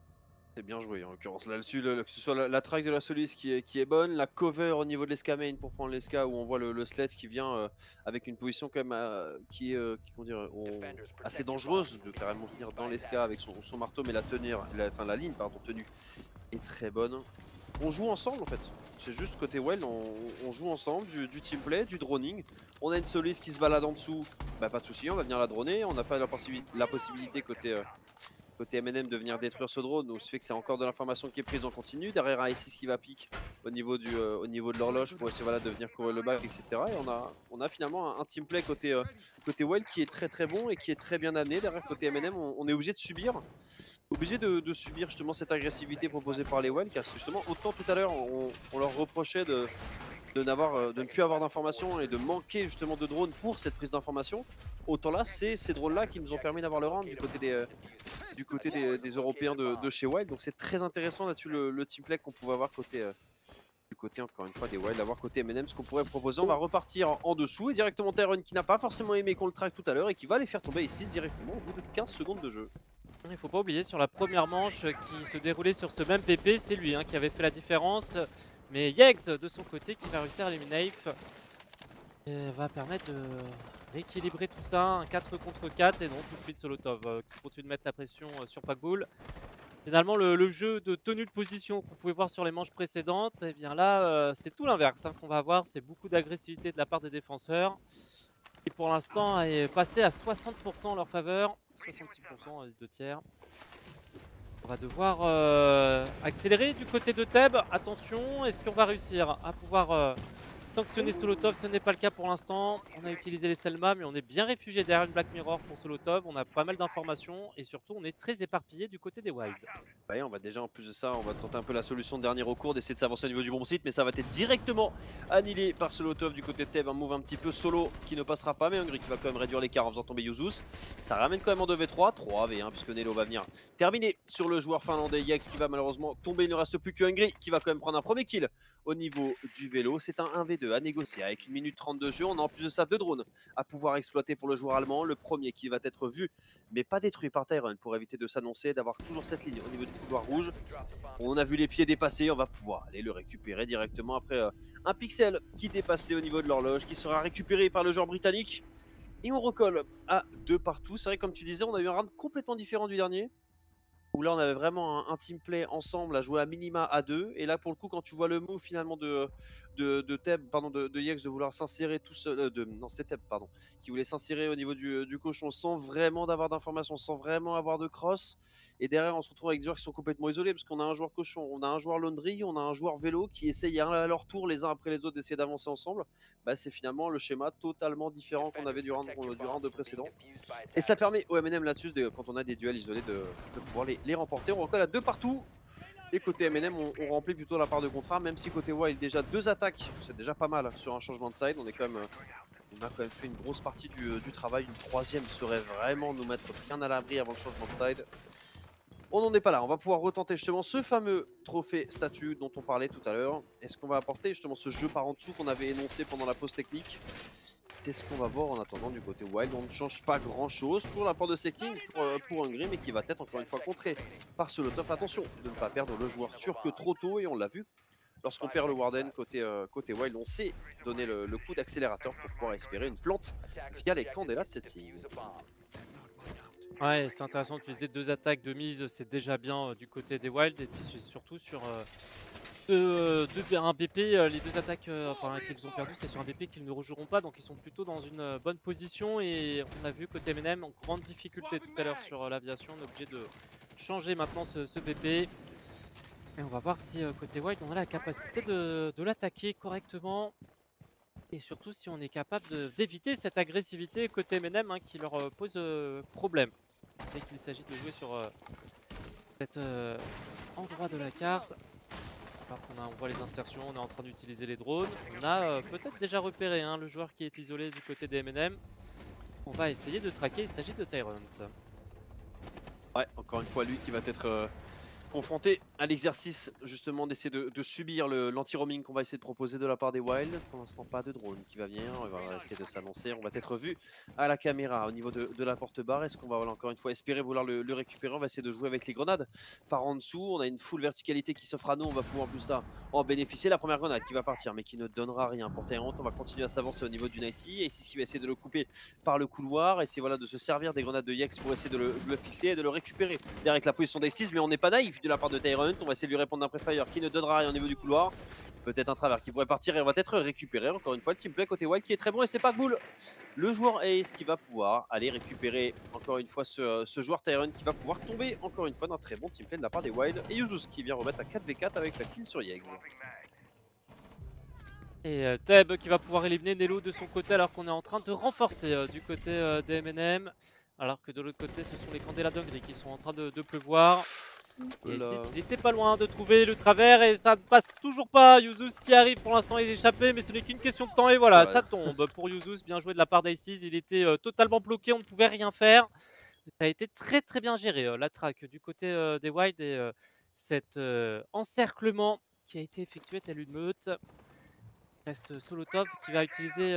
C'est bien joué en l'occurrence. Là-dessus, que ce soit la track de la Solis qui est bonne, la cover au niveau de l'esca main pour prendre l'esca où on voit le sledge qui vient avec une position quand même comment dire, assez dangereuse de carrément venir dans l'esca avec son marteau, mais la tenir, enfin la ligne pardon tenue est très bonne. On joue ensemble en fait. C'est juste côté Well, on joue ensemble du teamplay, du droning. On a une Solis qui se balade en dessous, bah pas de souci, on va venir la droner. On n'a pas la possibilité côté MNM de venir détruire ce drone, donc ce fait que c'est encore de l'information qui est prise en continu. Derrière un I6 qui va pique au niveau de l'horloge pour essayer voilà, de venir courir le back, etc. Et on a finalement un teamplay côté Well qui est très très bon et qui est très bien amené. Derrière côté MNM, on est obligé de subir. De subir justement cette agressivité proposée par les Well, car justement autant tout à l'heure on leur reprochait de ne plus avoir d'informations et de manquer justement de drones pour cette prise d'information, autant là c'est ces drones là qui nous ont permis d'avoir le round du côté des Européens de chez Wild. Donc c'est très intéressant là-dessus le team play qu'on pouvait avoir du côté encore une fois des Wild, d'avoir côté MNM ce qu'on pourrait proposer. On va repartir en dessous et directement Tyrone qui n'a pas forcément aimé qu'on le track tout à l'heure et qui va les faire tomber ici directement au bout de 15 secondes de jeu. Il ne faut pas oublier sur la première manche qui se déroulait sur ce même PP, c'est lui qui avait fait la différence. Mais Yex de son côté qui va réussir à éliminer va permettre de rééquilibrer tout ça, un 4 contre 4 et non tout de suite Solotov qui continue de mettre la pression sur Packbull. Finalement le jeu de tenue de position qu'on pouvait voir sur les manches précédentes, et bien là c'est tout l'inverse qu'on va avoir, c'est beaucoup d'agressivité de la part des défenseurs. Et pour l'instant est passé à 60% en leur faveur, 66% les deux tiers. On va devoir accélérer du côté de Theb. Attention, est-ce qu'on va réussir à pouvoir sanctionner Solotov? Ce n'est pas le cas pour l'instant. On a utilisé les Selma, mais on est bien réfugié derrière une Black Mirror pour Solotov. On a pas mal d'informations et surtout on est très éparpillé du côté des Wild. Ouais, on va déjà en plus de ça, on va tenter un peu la solution de dernier recours, d'essayer de s'avancer au niveau du bon site, mais ça va être directement annihilé par Solotov du côté de Theb, un move un petit peu solo qui ne passera pas, mais Hungry qui va quand même réduire l'écart en faisant tomber Yuzus. Ça ramène quand même en 2v3, 3v1 puisque Nelo va venir terminer sur le joueur finlandais Yex qui va malheureusement tomber. Il ne reste plus que Hungry qui va quand même prendre un premier kill au niveau du vélo. C'est un 1v2 à négocier avec 1 minute 30 de jeu. On a en plus de ça 2 drones à pouvoir exploiter pour le joueur allemand. Le premier qui va être vu mais pas détruit par Tyrone pour éviter de s'annoncer, d'avoir toujours cette ligne au niveau du couloir rouge. On a vu les pieds dépasser, on va pouvoir aller le récupérer directement après un pixel qui dépassait au niveau de l'horloge, qui sera récupéré par le joueur britannique. Et on recolle à 2 partout. C'est vrai, comme tu disais, on a eu un round complètement différent du dernier, où là on avait vraiment un team play ensemble à jouer à minima à 2. Et là pour le coup, quand tu vois le move finalement de Theb, pardon, de Yex de vouloir s'insérer tout seul, non c'était Theb pardon, qui voulait s'insérer au niveau du cochon sans vraiment d'avoir d'informations, sans vraiment avoir de cross. Et derrière on se retrouve avec des joueurs qui sont complètement isolés parce qu'on a un joueur cochon, on a un joueur laundry, on a un joueur vélo qui essayent à leur tour les uns après les autres d'essayer d'avancer ensemble. Bah, c'est finalement le schéma totalement différent qu'on avait du round précédent. Et ça permet au MNM là-dessus, quand on a des duels isolés, de pouvoir les remporter. On recolle à 2 partout. Et côté MNM, on remplit plutôt la part de contrat, même si côté Wild, déjà 2 attaques, c'est déjà pas mal sur un changement de side. On a quand même fait une grosse partie du travail. Une troisième serait vraiment nous mettre bien à l'abri avant le changement de side. On n'en est pas là, on va pouvoir retenter justement ce fameux trophée statut dont on parlait tout à l'heure. Est-ce qu'on va apporter justement ce jeu par en dessous qu'on avait énoncé pendant la pause technique? Qu'est-ce qu'on va voir en attendant du côté Wild? On ne change pas grand chose, toujours l'apport de setting pour Hungry, mais qui va être encore une fois contré par Solotov. Attention de ne pas perdre le joueur turc trop tôt, et on l'a vu, lorsqu'on perd le Warden côté Wild, on sait donner le coup d'accélérateur pour pouvoir espérer une plante via les candélas de setting. Ouais, c'est intéressant d'utiliser 2 attaques de mise, c'est déjà bien du côté des Wild et puis surtout sur un BP, les 2 attaques qu'ils ont perdu, c'est sur un BP qu'ils ne rejoueront pas, donc ils sont plutôt dans une bonne position. Et on a vu côté MNM en grande difficulté tout à l'heure sur l'aviation, on est obligé de changer maintenant ce BP. Et on va voir si côté Wild on a la capacité de l'attaquer correctement. Et surtout si on est capable d'éviter cette agressivité côté MNM qui leur pose problème. Dès qu'il s'agit de jouer sur cet endroit de la carte. On voit les insertions, on est en train d'utiliser les drones. On a peut-être déjà repéré le joueur qui est isolé du côté des MNM. On va essayer de traquer, il s'agit de Tyrant. Ouais, encore une fois lui qui va être confronté à l'exercice justement d'essayer de subir l'anti-roaming qu'on va essayer de proposer de la part des Wild. Pour l'instant, pas de drone qui va venir. On va essayer de s'annoncer. On va être vu à la caméra au niveau de la porte-barre. Est-ce qu'on va voilà, encore une fois espérer vouloir le récupérer? On va essayer de jouer avec les grenades par en dessous. On a une full verticalité qui s'offre à nous. On va pouvoir en plus ça en bénéficier. La première grenade qui va partir mais qui ne donnera rien. Pour Tyrant, on va continuer à s'avancer au niveau du Nighty. Et c'est ce qui va essayer de le couper par le couloir. Essayer voilà, de se servir des grenades de Yex pour essayer de le fixer et de le récupérer derrière avec la position d'Ace6. Mais on n'est pas naïf de la part de Tyrant. On va essayer de lui répondre d'un Prefire qui ne donnera rien au niveau du couloir. Peut-être un travers qui pourrait partir et on va être récupéré. Encore une fois, le teamplay côté Wild qui est très bon et c'est pas Ghoul, le joueur Ace, qui va pouvoir aller récupérer encore une fois ce joueur Tyrone qui va pouvoir tomber encore une fois d'un très bon teamplay de la part des Wild. Et Yuzus qui vient remettre à 4v4 avec la kill sur Yegs. Et Teb qui va pouvoir éliminer Nelo de son côté alors qu'on est en train de renforcer du côté des MNM. Alors que de l'autre côté, ce sont les Candela Dungri qui sont en train de pleuvoir. Et ici, il était pas loin de trouver le travers et ça ne passe toujours pas. Yuzus qui arrive pour l'instant, il est échappé, mais ce n'est qu'une question de temps. Et voilà, ça tombe pour Yuzus. Bien joué de la part d'Aces. Il était totalement bloqué, on ne pouvait rien faire. Ça a été très très bien géré, la track du côté des Wild et cet encerclement qui a été effectué tel une meute. Reste Solotov qui va utiliser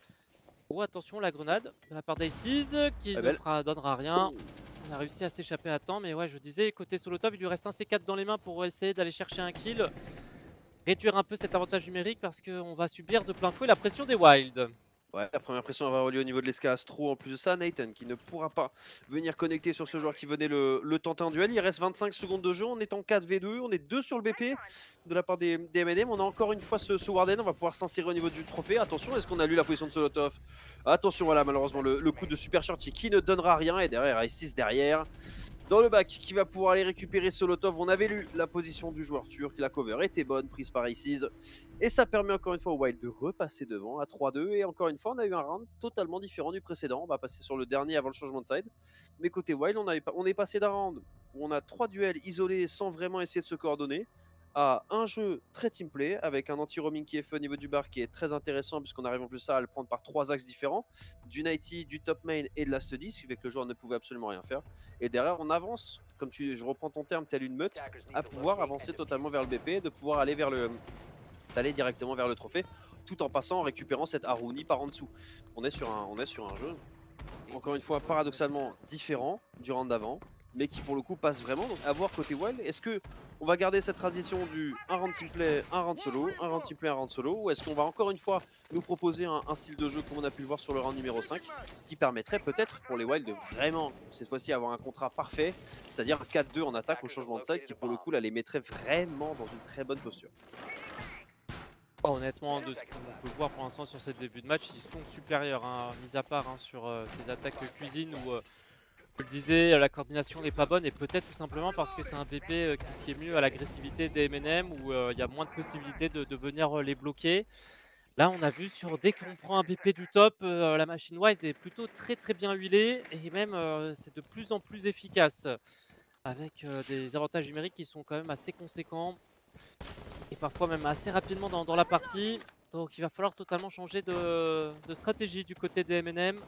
oh attention la grenade de la part d'Aces qui ne donnera rien. On a réussi à s'échapper à temps, mais ouais, je disais, côté Solotov, il lui reste un C4 dans les mains pour essayer d'aller chercher un kill. Réduire un peu cet avantage numérique parce qu'on va subir de plein fouet la pression des Wild. Ouais, la première pression va avoir lieu au niveau de l'escastro. En plus de ça, Nathan qui ne pourra pas venir connecter sur ce joueur qui venait le tenter en duel. Il reste 25 secondes de jeu. On est en 4v2. On est 2 sur le BP de la part des MNM. On a encore une fois ce Warden. On va pouvoir s'insérer au niveau du trophée. Attention, est-ce qu'on a lu la position de Solotov? Attention, voilà, malheureusement, le coup de super shorty qui ne donnera rien. Et derrière, i6 derrière. Dans le bac, qui va pouvoir aller récupérer Solotov. On avait lu la position du joueur turc. La cover était bonne, prise par Aces. Et ça permet encore une fois au Wild de repasser devant à 3-2. Et encore une fois, on a eu un round totalement différent du précédent. On va passer sur le dernier avant le changement de side. Mais côté Wild, on est passé d'un round où on a 3 duels isolés sans vraiment essayer de se coordonner à un jeu très teamplay avec un anti-roaming qui est fait au niveau du bar qui est très intéressant puisqu'on arrive en plus ça à le prendre par 3 axes différents, du Nighty, du top main et de la study, ce qui fait que le joueur ne pouvait absolument rien faire. Et derrière on avance, comme je reprends ton terme, tel une meute, à pouvoir avancer totalement vers le BP, de pouvoir aller d'aller directement vers le trophée tout en passant en récupérant cette Aruni par en dessous. On est sur un jeu encore une fois paradoxalement différent du round d'avant, mais qui pour le coup passe vraiment. Donc à voir côté Wild, est-ce que on va garder cette tradition du un round teamplay, un round solo, un round teamplay, un round solo, ou est-ce qu'on va encore une fois nous proposer un style de jeu comme on a pu le voir sur le round numéro 5, qui permettrait peut-être pour les Wild de vraiment cette fois-ci avoir un contrat parfait, c'est-à-dire un 4-2 en attaque au changement de side qui pour le coup là les mettrait vraiment dans une très bonne posture. Honnêtement, de ce qu'on peut voir pour l'instant sur ces débuts de match, ils sont supérieurs, hein, mis à part sur ces attaques cuisine où, je le disais, la coordination n'est pas bonne et peut-être tout simplement parce que c'est un BP qui s'y est mieux à l'agressivité des MNM où il y a moins de possibilités de venir les bloquer. Là, on a vu dès qu'on prend un BP du top, la machine Wild est plutôt très très bien huilée et même c'est de plus en plus efficace avec des avantages numériques qui sont quand même assez conséquents. Et parfois même assez rapidement dans la partie. Donc il va falloir totalement changer de stratégie du côté des MNM.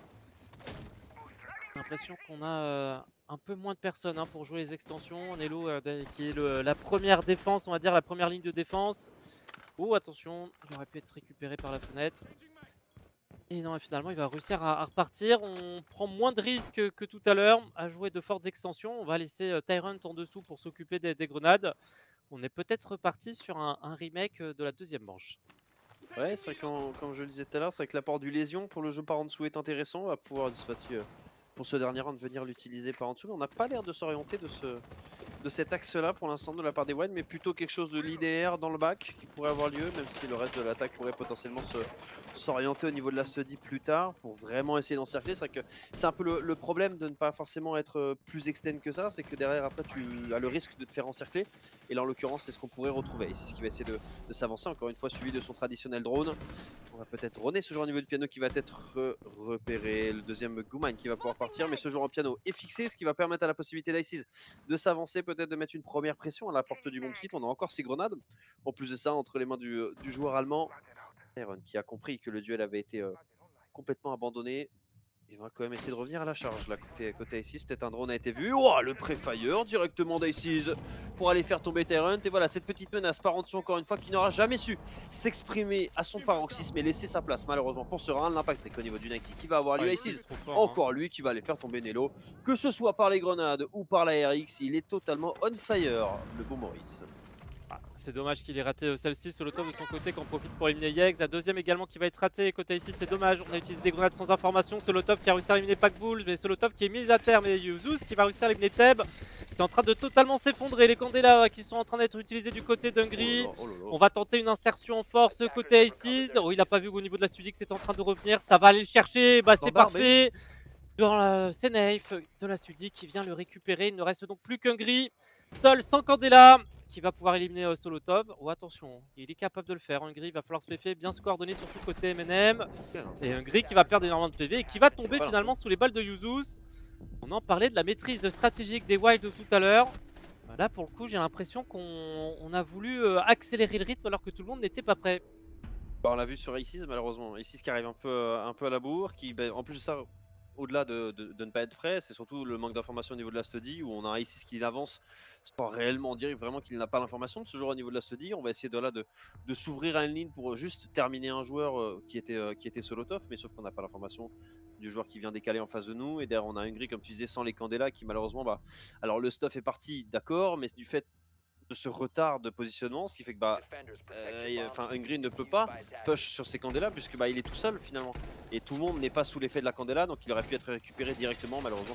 J'ai l'impression qu'on a un peu moins de personnes hein, pour jouer les extensions. Nelo qui est la première défense, on va dire la première ligne de défense. Oh attention, il aurait pu être récupéré par la fenêtre. Et non, et finalement il va réussir à repartir. On prend moins de risques que tout à l'heure à jouer de fortes extensions. On va laisser Tyrant en dessous pour s'occuper des grenades. On est peut-être reparti sur un remake de la deuxième manche. Ouais, c'est vrai que comme je le disais tout à l'heure, c'est vrai que l'apport du lésion pour le jeu par en dessous est intéressant. On va pouvoir cette fois-ci pour ce dernier round venir l'utiliser par en dessous. Mais on n'a pas l'air de s'orienter de cet axe-là pour l'instant de la part des Wild, mais plutôt quelque chose de linéaire dans le back qui pourrait avoir lieu, même si le reste de l'attaque pourrait potentiellement s'orienter au niveau de la study plus tard pour vraiment essayer d'encercler. C'est vrai que c'est un peu le problème de ne pas forcément être plus extend que ça, c'est que derrière après tu as le risque de te faire encercler. Et là en l'occurrence c'est ce qu'on pourrait retrouver. Et c'est ce qui va essayer de s'avancer, encore une fois suivi de son traditionnel drone. On va peut-être runner ce joueur au niveau du piano qui va être repéré. Le deuxième Gooman qui va pouvoir partir, mais ce joueur en piano est fixé, ce qui va permettre à la possibilité d'Ices de s'avancer, peut-être de mettre une première pression à la porte du bon fit. On a encore ses grenades. En plus de ça, entre les mains du joueur allemand, Aaron, qui a compris que le duel avait été complètement abandonné Il va quand même essayer de revenir à la charge là, côté Aces. Peut-être un drone a été vu. Oh, le pré-fire directement d'Aces pour aller faire tomber Tyrant. Et voilà, cette petite menace par en dessous, encore une fois, qui n'aura jamais su s'exprimer à son paroxysme et laisser sa place, malheureusement, pour ce round. L'impact trick au niveau du Nighty qui va avoir lieu. Ouais, Aces, c'est trop fort, hein. encore lui qui va aller faire tomber Nelo. Que ce soit par les grenades ou par la RX, il est totalement on fire, le beau Maurice. Ah, c'est dommage qu'il ait raté celle-ci. Solotov de son côté qui en profite pour éliminer Yex. La deuxième également qui va être ratée côté ici, c'est dommage. On a utilisé des grenades sans information. Solotov qui a réussi à éliminer Packbull, mais Solotov qui est mis à terre. Mais Yuzuz qui va réussir à éliminer Teb. C'est en train de totalement s'effondrer. Les Candela qui sont en train d'être utilisés du côté d'Hungry. On va tenter une insertion en force côté Aces. Oh, il n'a pas vu au niveau de la Studi que c'était en train de revenir. Ça va aller le chercher. Bah, c'est parfait. C'est Naif de la Studi qui vient le récupérer. Il ne reste donc plus qu'Hungry. Seul sans Candela qui va pouvoir éliminer Solotov. Oh, attention, il est capable de le faire. Hungry, il va falloir se méfier, bien se coordonner, surtout côté MNM. Et Hungry qui va perdre énormément de PV et qui va tomber finalement sous les balles de Yuzuz. On en parlait de la maîtrise stratégique des Wild tout à l'heure. Là, pour le coup, j'ai l'impression qu'on a voulu accélérer le rythme alors que tout le monde n'était pas prêt. Bah, on l'a vu sur Aces, malheureusement. Aces qui arrive un peu à la bourre, qui, bah, en plus de ça, au-delà de ne pas être prêt, c'est surtout le manque d'information au niveau de la study, où on a un Aces qui avance sans réellement dire vraiment qu'il n'a pas l'information de ce joueur au niveau de la study. On va essayer de s'ouvrir à une ligne pour juste terminer un joueur qui était Solotov, mais sauf qu'on n'a pas l'information du joueur qui vient décaler en face de nous. Et derrière, on a Hungry, comme tu disais, sans les Candela, qui malheureusement, bah, alors le stuff est parti, d'accord, mais du fait de ce retard de positionnement, ce qui fait que Hungry ne peut pas push sur ces Candela puisque il est tout seul finalement et tout le monde n'est pas sous l'effet de la Candela, donc il aurait pu être récupéré directement. Malheureusement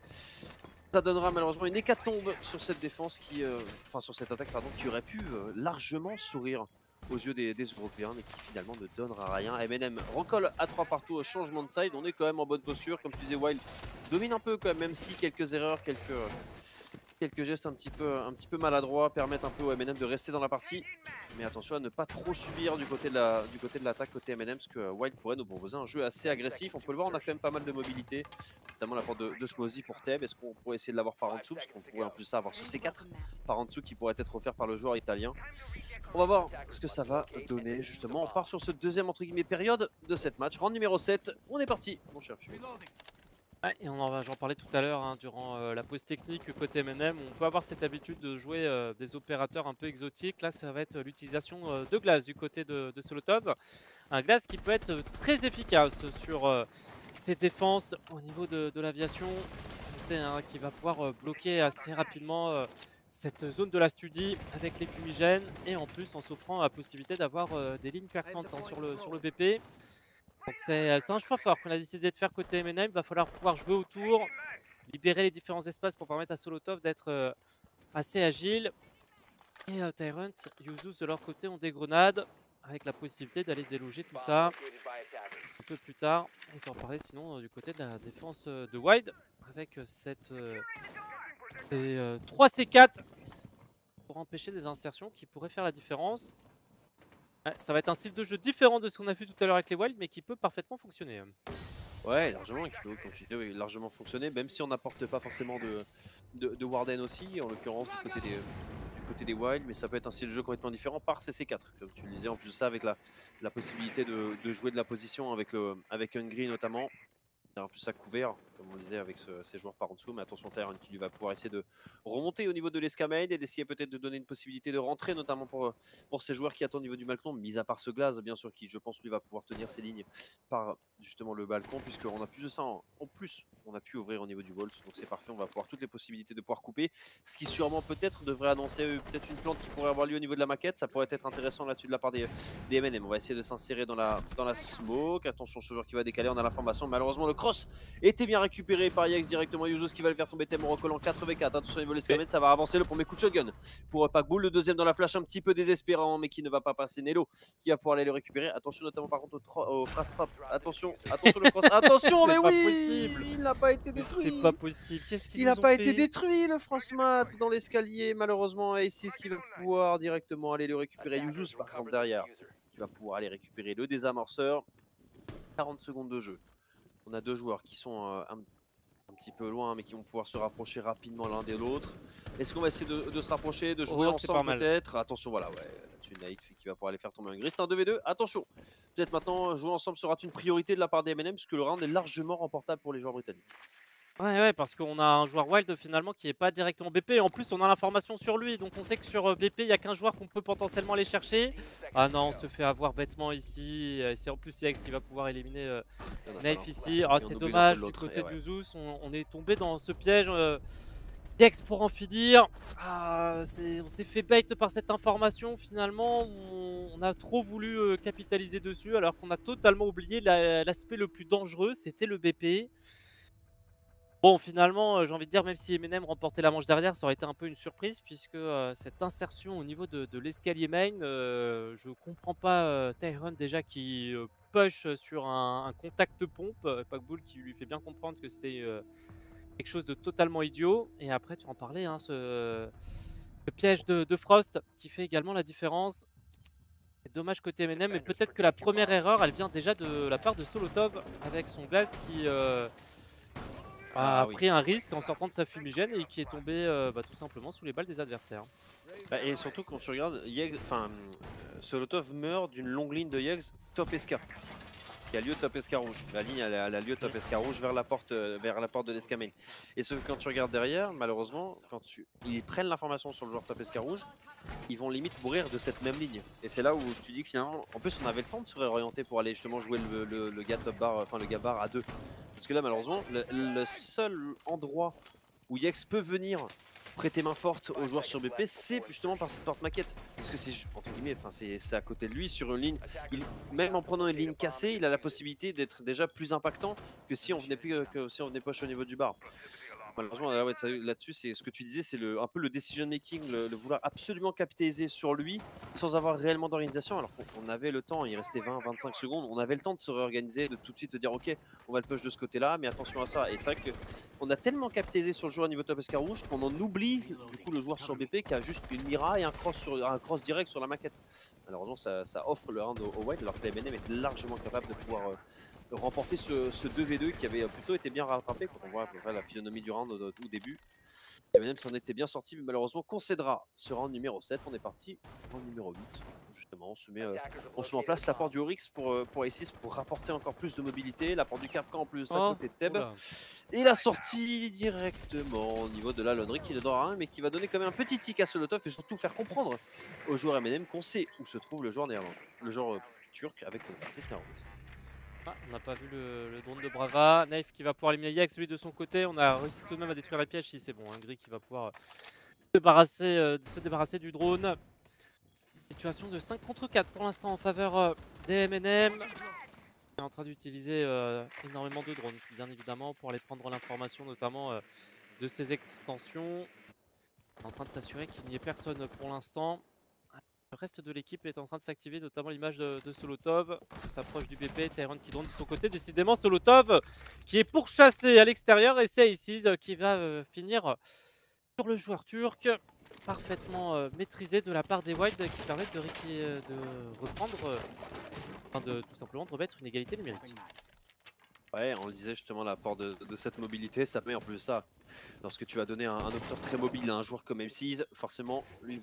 ça donnera malheureusement une hécatombe sur cette défense sur cette attaque pardon, qui aurait pu largement sourire aux yeux des Européens mais qui finalement ne donnera rien. MNM recolle à 3 partout au changement de side, on est quand même en bonne posture, comme tu disais. Wild domine un peu quand même si quelques erreurs, quelques gestes un petit peu maladroits permettent un peu au MNM de rester dans la partie. Mais attention à ne pas trop subir du côté de l'attaque côté MNM, parce que Wild pourrait nous proposer un jeu assez agressif. On peut le voir, on a quand même pas mal de mobilité, notamment la porte de Smoothie pour Teb. Est-ce qu'on pourrait essayer de l'avoir par en dessous, parce qu'on pourrait en plus ça avoir ce C4 par en dessous qui pourrait être offert par le joueur italien. On va voir ce que ça va donner justement. On part sur ce deuxième entre guillemets période de cette match. Round numéro 7, on est parti mon cher Fuel. Ouais, et j'en parlais tout à l'heure hein, durant la pause technique côté MNM. On peut avoir cette habitude de jouer des opérateurs un peu exotiques. Là, ça va être l'utilisation de glace du côté de Solotov. Un glace qui peut être très efficace sur ses défenses au niveau de l'aviation. On sait hein, qu'il va pouvoir bloquer assez rapidement cette zone de la Studi avec les fumigènes et en plus en s'offrant la possibilité d'avoir des lignes perçantes hein, sur le BP. Donc c'est un choix fort qu'on a décidé de faire côté MNM. Il va falloir pouvoir jouer autour, libérer les différents espaces pour permettre à Solotov d'être assez agile. Et Tyrant, Yuzuz de leur côté ont des grenades avec la possibilité d'aller déloger tout ça un peu plus tard. Et t'en parlais sinon du côté de la défense de Wild avec cette 3 C4 pour empêcher des insertions qui pourraient faire la différence. Ouais, ça va être un style de jeu différent de ce qu'on a vu tout à l'heure avec les Wild, mais qui peut parfaitement fonctionner. Ouais, largement, qui peut, comme tu disais, oui, largement fonctionner, même si on n'apporte pas forcément de Warden aussi, en l'occurrence du côté des Wild, mais ça peut être un style de jeu complètement différent par CC4, comme tu le disais, en plus de ça, avec la possibilité de jouer de la position avec Hungry notamment. En plus ça couvert, comme on le disait, avec ces joueurs par en dessous, mais attention Tyrant qui lui va pouvoir essayer de remonter au niveau de l'escamade et d'essayer peut-être de donner une possibilité de rentrer, notamment pour ces joueurs qui attendent au niveau du balcon, mis à part ce glace bien sûr qui je pense lui va pouvoir tenir ses lignes par justement le balcon, puisqu'on a plus de ça en plus, on a pu ouvrir au niveau du Wolf, donc c'est parfait, on va pouvoir toutes les possibilités de pouvoir couper, ce qui sûrement peut-être devrait annoncer peut-être une plante qui pourrait avoir lieu au niveau de la maquette, ça pourrait être intéressant là-dessus de la part des MNM. On va essayer de s'insérer dans la smoke, attention ce joueur qui va décaler, on a l'information, malheureusement le cross était bien récupéré par Yex directement. Yuzuz qui va le faire tomber tellement en recollant 4v4. Attention au niveau de l'escamède, ça va avancer. Le premier coup de shotgun pour Packbull. Le deuxième dans la flash, un petit peu désespérant, mais qui ne va pas passer. Nelo qui va pouvoir aller le récupérer. Attention notamment par contre au Frast Trap. Attention le cross. Attention, mais oui, possible. Il n'a pas été détruit. C'est pas possible. Qu'est-ce qu'il Il n'a pas été détruit le Frostmat dans l'escalier. Malheureusement, A6 qui va pouvoir directement aller le récupérer. Yuzuz par contre derrière qui va pouvoir aller récupérer le désamorceur. 40 secondes de jeu. On a deux joueurs qui sont un petit peu loin, mais qui vont pouvoir se rapprocher rapidement l'un de l'autre. Est-ce qu'on va essayer de se rapprocher, de jouer ensemble peut-être? Attention, voilà, ouais, là-dessus Naïf qui va pouvoir aller faire tomber un gris. C'est un 2v2, attention! peut-être maintenant jouer ensemble sera une priorité de la part des M&M, puisque le round est largement remportable pour les joueurs britanniques. Ouais, ouais, parce qu'on a un joueur wild finalement qui est pas directement BP. En plus, on a l'information sur lui, donc on sait que sur BP, il y a qu'un joueur qu'on peut potentiellement aller chercher. Ah non, on se fait avoir bêtement ici. C'est en plus Yex qui va pouvoir éliminer Et on a pas Knife l'info. ici. Ah, Et on c'est oublie l'info de dommage du l'autre. Et côté ouais. d'Uzus. On est tombé dans ce piège. Yex pour en finir. Ah, on s'est fait bait par cette information finalement. On a trop voulu capitaliser dessus alors qu'on a totalement oublié l'aspect le plus dangereux, c'était le BP. Bon, finalement, j'ai envie de dire, même si Eminem remportait la manche derrière, ça aurait été un peu une surprise puisque, cette insertion au niveau de l'escalier main, je comprends pas, Tyron déjà qui, push sur un contact pompe, Packbull qui lui fait bien comprendre que c'était, quelque chose de totalement idiot et après tu en parlais, hein, ce piège de Frost qui fait également la différence. C'est dommage côté Eminem, mais peut-être que la première erreur, elle vient déjà de la part de Solotov avec son glace qui, Ah a oui. pris un risque en sortant de sa fumigène et qui est tombé tout simplement sous les balles des adversaires. Bah, et surtout quand tu regardes, Solotov meurt d'une longue ligne de Yegs top SK. Qui a lieu top SK rouge. La ligne elle a lieu top SK rouge vers la porte de l'Escamain. Et sauf que quand tu regardes derrière, malheureusement, ils prennent l'information sur le joueur top SK rouge, ils vont limite mourir de cette même ligne. Et c'est là où tu dis que finalement, en plus on avait le temps de se réorienter pour aller justement jouer le gars top bar, enfin le gars bar à 2. Parce que là malheureusement, le seul endroit où Yex peut venir prêter main forte aux joueurs sur BP, c'est justement par cette porte maquette. Parce que c'est entre guillemets, c'est à côté de lui sur une ligne. Même en prenant une ligne cassée, il a la possibilité d'être déjà plus impactant que si on venait push au niveau du bar. Malheureusement, là-dessus, c'est ce que tu disais, c'est un peu le decision making, le vouloir absolument capitaliser sur lui sans avoir réellement d'organisation. Alors qu'on avait le temps, il restait 20-25 secondes, on avait le temps de se réorganiser, de tout de suite se dire ok, on va le push de ce côté-là, mais attention à ça. Et c'est vrai qu'on a tellement capitalisé sur le joueur au niveau top SK rouge qu'on en oublie du coup le joueur sur BP qui a juste une Mira et un cross direct sur la maquette. Malheureusement, ça offre le round au white alors que la MNM est largement capable de pouvoir remporter ce 2v2 qui avait plutôt été bien rattrapé quand on voit à peu près la physionomie du round au tout début. Et même s'en était bien sorti, mais malheureusement concédera ce round numéro 7. On est parti round numéro 8. Justement, on se met en place l'apport du Oryx pour A6 pour rapporter encore plus de mobilité, l'apport du Capcan en plus à Oh, côté de Teb. oula. Et la sortie directement au niveau de la Laundry qui ne donnera rien, mais qui va donner quand même un petit tic à Solotov et surtout faire comprendre aux joueurs MNM qu'on sait où se trouve le joueur néerlandais, le joueur turc avec Patrick Narod. Ah, on n'a pas vu le drone de Brava. Knife qui va pouvoir éliminer Yex, lui de son côté. On a réussi tout de même à détruire la piège. Si c'est bon, un Gris qui va pouvoir se débarrasser du drone. Situation de 5 contre 4 pour l'instant en faveur des M&M. On est en train d'utiliser énormément de drones, bien évidemment, pour aller prendre l'information, notamment de ces extensions. On est en train de s'assurer qu'il n'y ait personne pour l'instant. Le reste de l'équipe est en train de s'activer, notamment l'image de Solotov. On s'approche du BP, Tyron qui drone de son côté. Décidément, Solotov qui est pourchassé à l'extérieur et c'est Aces qui va finir sur le joueur turc. Parfaitement maîtrisé de la part des Wild qui permettent de reprendre, enfin de tout simplement de remettre une égalité numérique. Ouais, on le disait justement, l'apport de cette mobilité, ça met en plus ça. Lorsque tu vas donner un opteur très mobile à un joueur comme MCs, forcément, lui,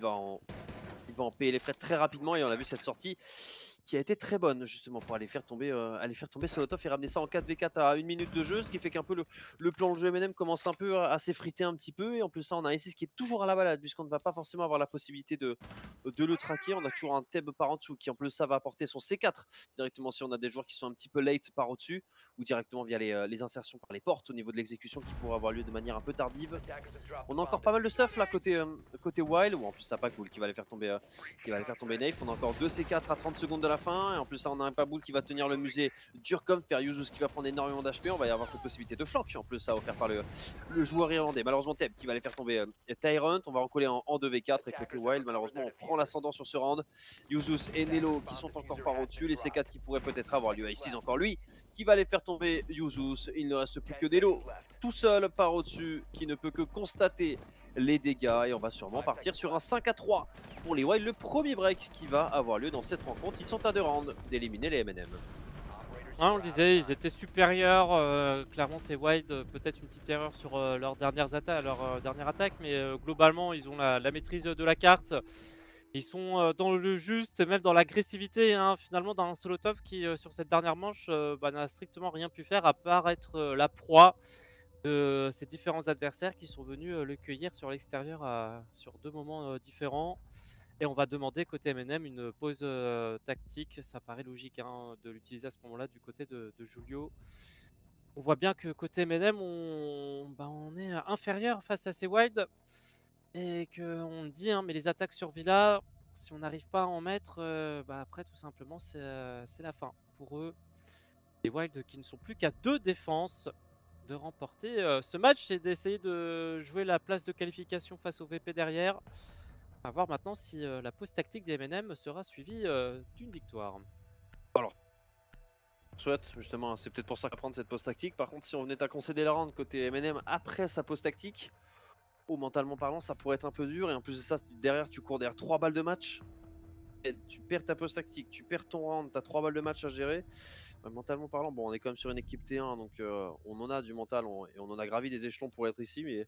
il va en payer les frais très rapidement et on a vu cette sortie qui a été très bonne justement pour aller faire tomber Solotov et ramener ça en 4v4 à 1 minute de jeu, ce qui fait qu'un peu le plan de jeu MNM commence un peu à s'effriter un petit peu et en plus ça on a un S6 qui est toujours à la balade puisqu'on ne va pas forcément avoir la possibilité de le traquer, on a toujours un Teb par en dessous qui en plus ça va apporter son C4 directement si on a des joueurs qui sont un petit peu late par au-dessus ou directement via les insertions par les portes au niveau de l'exécution qui pourrait avoir lieu de manière un peu tardive. On a encore pas mal de stuff là côté Wild ou en plus ça pas cool qui va aller faire tomber Naif. On a encore 2 C4 à 30 secondes de la fin et en plus ça on a un Paboul qui va tenir le musée dur comme faire Yuzus qui va prendre énormément d'HP. On va y avoir cette possibilité de flank en plus ça offert par le joueur irlandais. Malheureusement Teb qui va aller faire tomber Tyrant. On va recoller en 2v4 et côté Wild malheureusement on prend l'ascendant sur ce round. Yuzus et Nelo qui sont encore par au-dessus. Les C4 qui pourraient peut-être avoir lieu. Ici encore lui qui va aller faire tomber Yuzus. Il ne reste plus que Nelo tout seul par au-dessus qui ne peut que constater les dégâts et on va sûrement partir sur un 5-3 pour les Wild, le premier break qui va avoir lieu dans cette rencontre. Ils sont à 2 rounds d'éliminer les MNM. On le disait, ils étaient supérieurs, clairement c'est Wild, peut-être une petite erreur sur leur dernière attaque, mais globalement ils ont la maîtrise de la carte. Ils sont, dans le juste et même dans l'agressivité, hein, finalement d'un Solotov qui, sur cette dernière manche, bah, n'a strictement rien pu faire à part être, la proie de ses différents adversaires qui sont venus, le cueillir sur l'extérieur sur 2 moments, différents et on va demander côté M&M une pause, tactique. Ça paraît logique, hein, de l'utiliser à ce moment-là du côté de Julio. On voit bien que côté M&M on est inférieur face à ces Wild et qu'on dit, hein, mais les attaques sur Villa, si on n'arrive pas à en mettre, bah, après tout simplement c'est la fin pour eux. Les Wild qui ne sont plus qu'à 2 défenses de remporter, ce match et d'essayer de jouer la place de qualification face au VP derrière. On va voir maintenant si, la pause tactique des M&M sera suivie, d'une victoire. Alors, souhaite, justement, c'est peut-être pour ça qu'on va prendre cette pause tactique. Par contre, si on venait à concéder la round côté M&M après sa pause tactique, oh, mentalement parlant, ça pourrait être un peu dur. Et en plus de ça, derrière, tu cours derrière 3 balles de match. Et tu perds ta pause tactique, tu perds ton round, tu as 3 balles de match à gérer. Mentalement parlant, bon, on est quand même sur une équipe T1, donc on en a du mental et on en a gravi des échelons pour être ici. Mais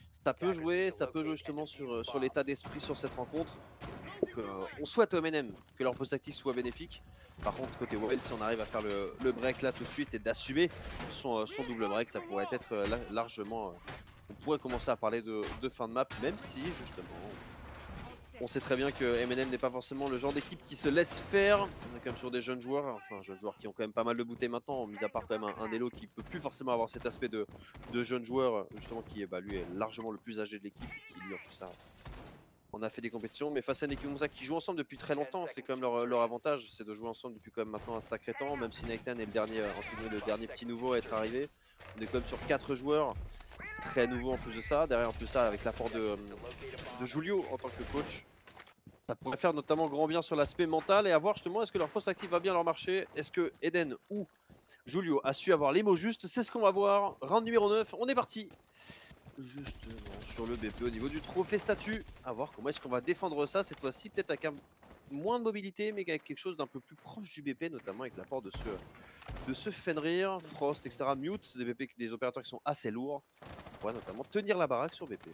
ça peut jouer justement sur l'état d'esprit sur cette rencontre. Donc, on souhaite au MNM que leur pause tactique soit bénéfique. Par contre, côté Wild, si on arrive à faire le break là tout de suite et d'assumer son double break, ça pourrait être largement. On pourrait commencer à parler de fin de map, même si justement on sait très bien que MNM n'est pas forcément le genre d'équipe qui se laisse faire. On est quand même sur des jeunes joueurs, enfin jeunes joueurs qui ont quand même pas mal de bouteilles maintenant, mis à part quand même un Elo qui peut plus forcément avoir cet aspect de jeunes joueurs, justement qui bah, lui est largement le plus âgé de l'équipe, qui lui en plus ça. On a fait des compétitions, mais face à une équipe comme ça qui joue ensemble depuis très longtemps, c'est quand même leur avantage, c'est de jouer ensemble depuis quand même maintenant un sacré temps, même si Nightan est le dernier, le dernier petit nouveau à être arrivé. On est quand même sur 4 joueurs, très nouveaux en plus de ça. Derrière en plus de ça, avec l'apport de Julio en tant que coach, ça pourrait faire notamment grand bien sur l'aspect mental et à voir justement est-ce que leur poste actif va bien leur marcher, est-ce que Eden ou Julio a su avoir les mots justes, c'est ce qu'on va voir. Round numéro 9, on est parti. Justement sur le BP au niveau du trophée statut, à voir comment est-ce qu'on va défendre ça cette fois-ci, peut-être avec moins de mobilité mais avec quelque chose d'un peu plus proche du BP, notamment avec l'apport de ce Fenrir, Frost, etc. Mute, des BP, des opérateurs qui sont assez lourds, on pourrait notamment tenir la baraque sur BP.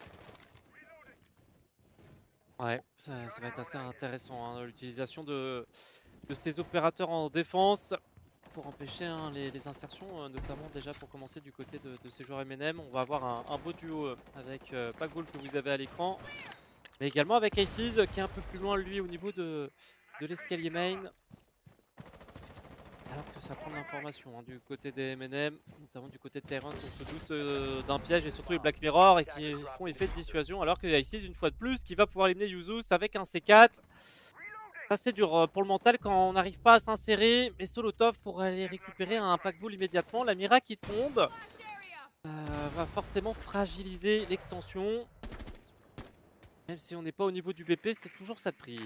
Ouais, ça va être assez intéressant, hein, l'utilisation de ces opérateurs en défense pour empêcher, hein, les insertions, notamment déjà pour commencer du côté de ces joueurs M&M. On va avoir un beau duo avec Packbull que vous avez à l'écran, mais également avec Aces qui est un peu plus loin lui au niveau de l'escalier main. Alors que ça prend de l'information, hein, du côté des M&M, notamment du côté de Tyrant, on se doute d'un piège et surtout les Black Mirror et qui font effet de dissuasion, alors que Aces une fois de plus qui va pouvoir éliminer Yuzus avec un C4. Ça c'est dur pour le mental quand on n'arrive pas à s'insérer, mais Solotov pour aller récupérer un Packbull immédiatement. La Mira qui tombe va forcément fragiliser l'extension. Même si on n'est pas au niveau du BP, c'est toujours ça de prix.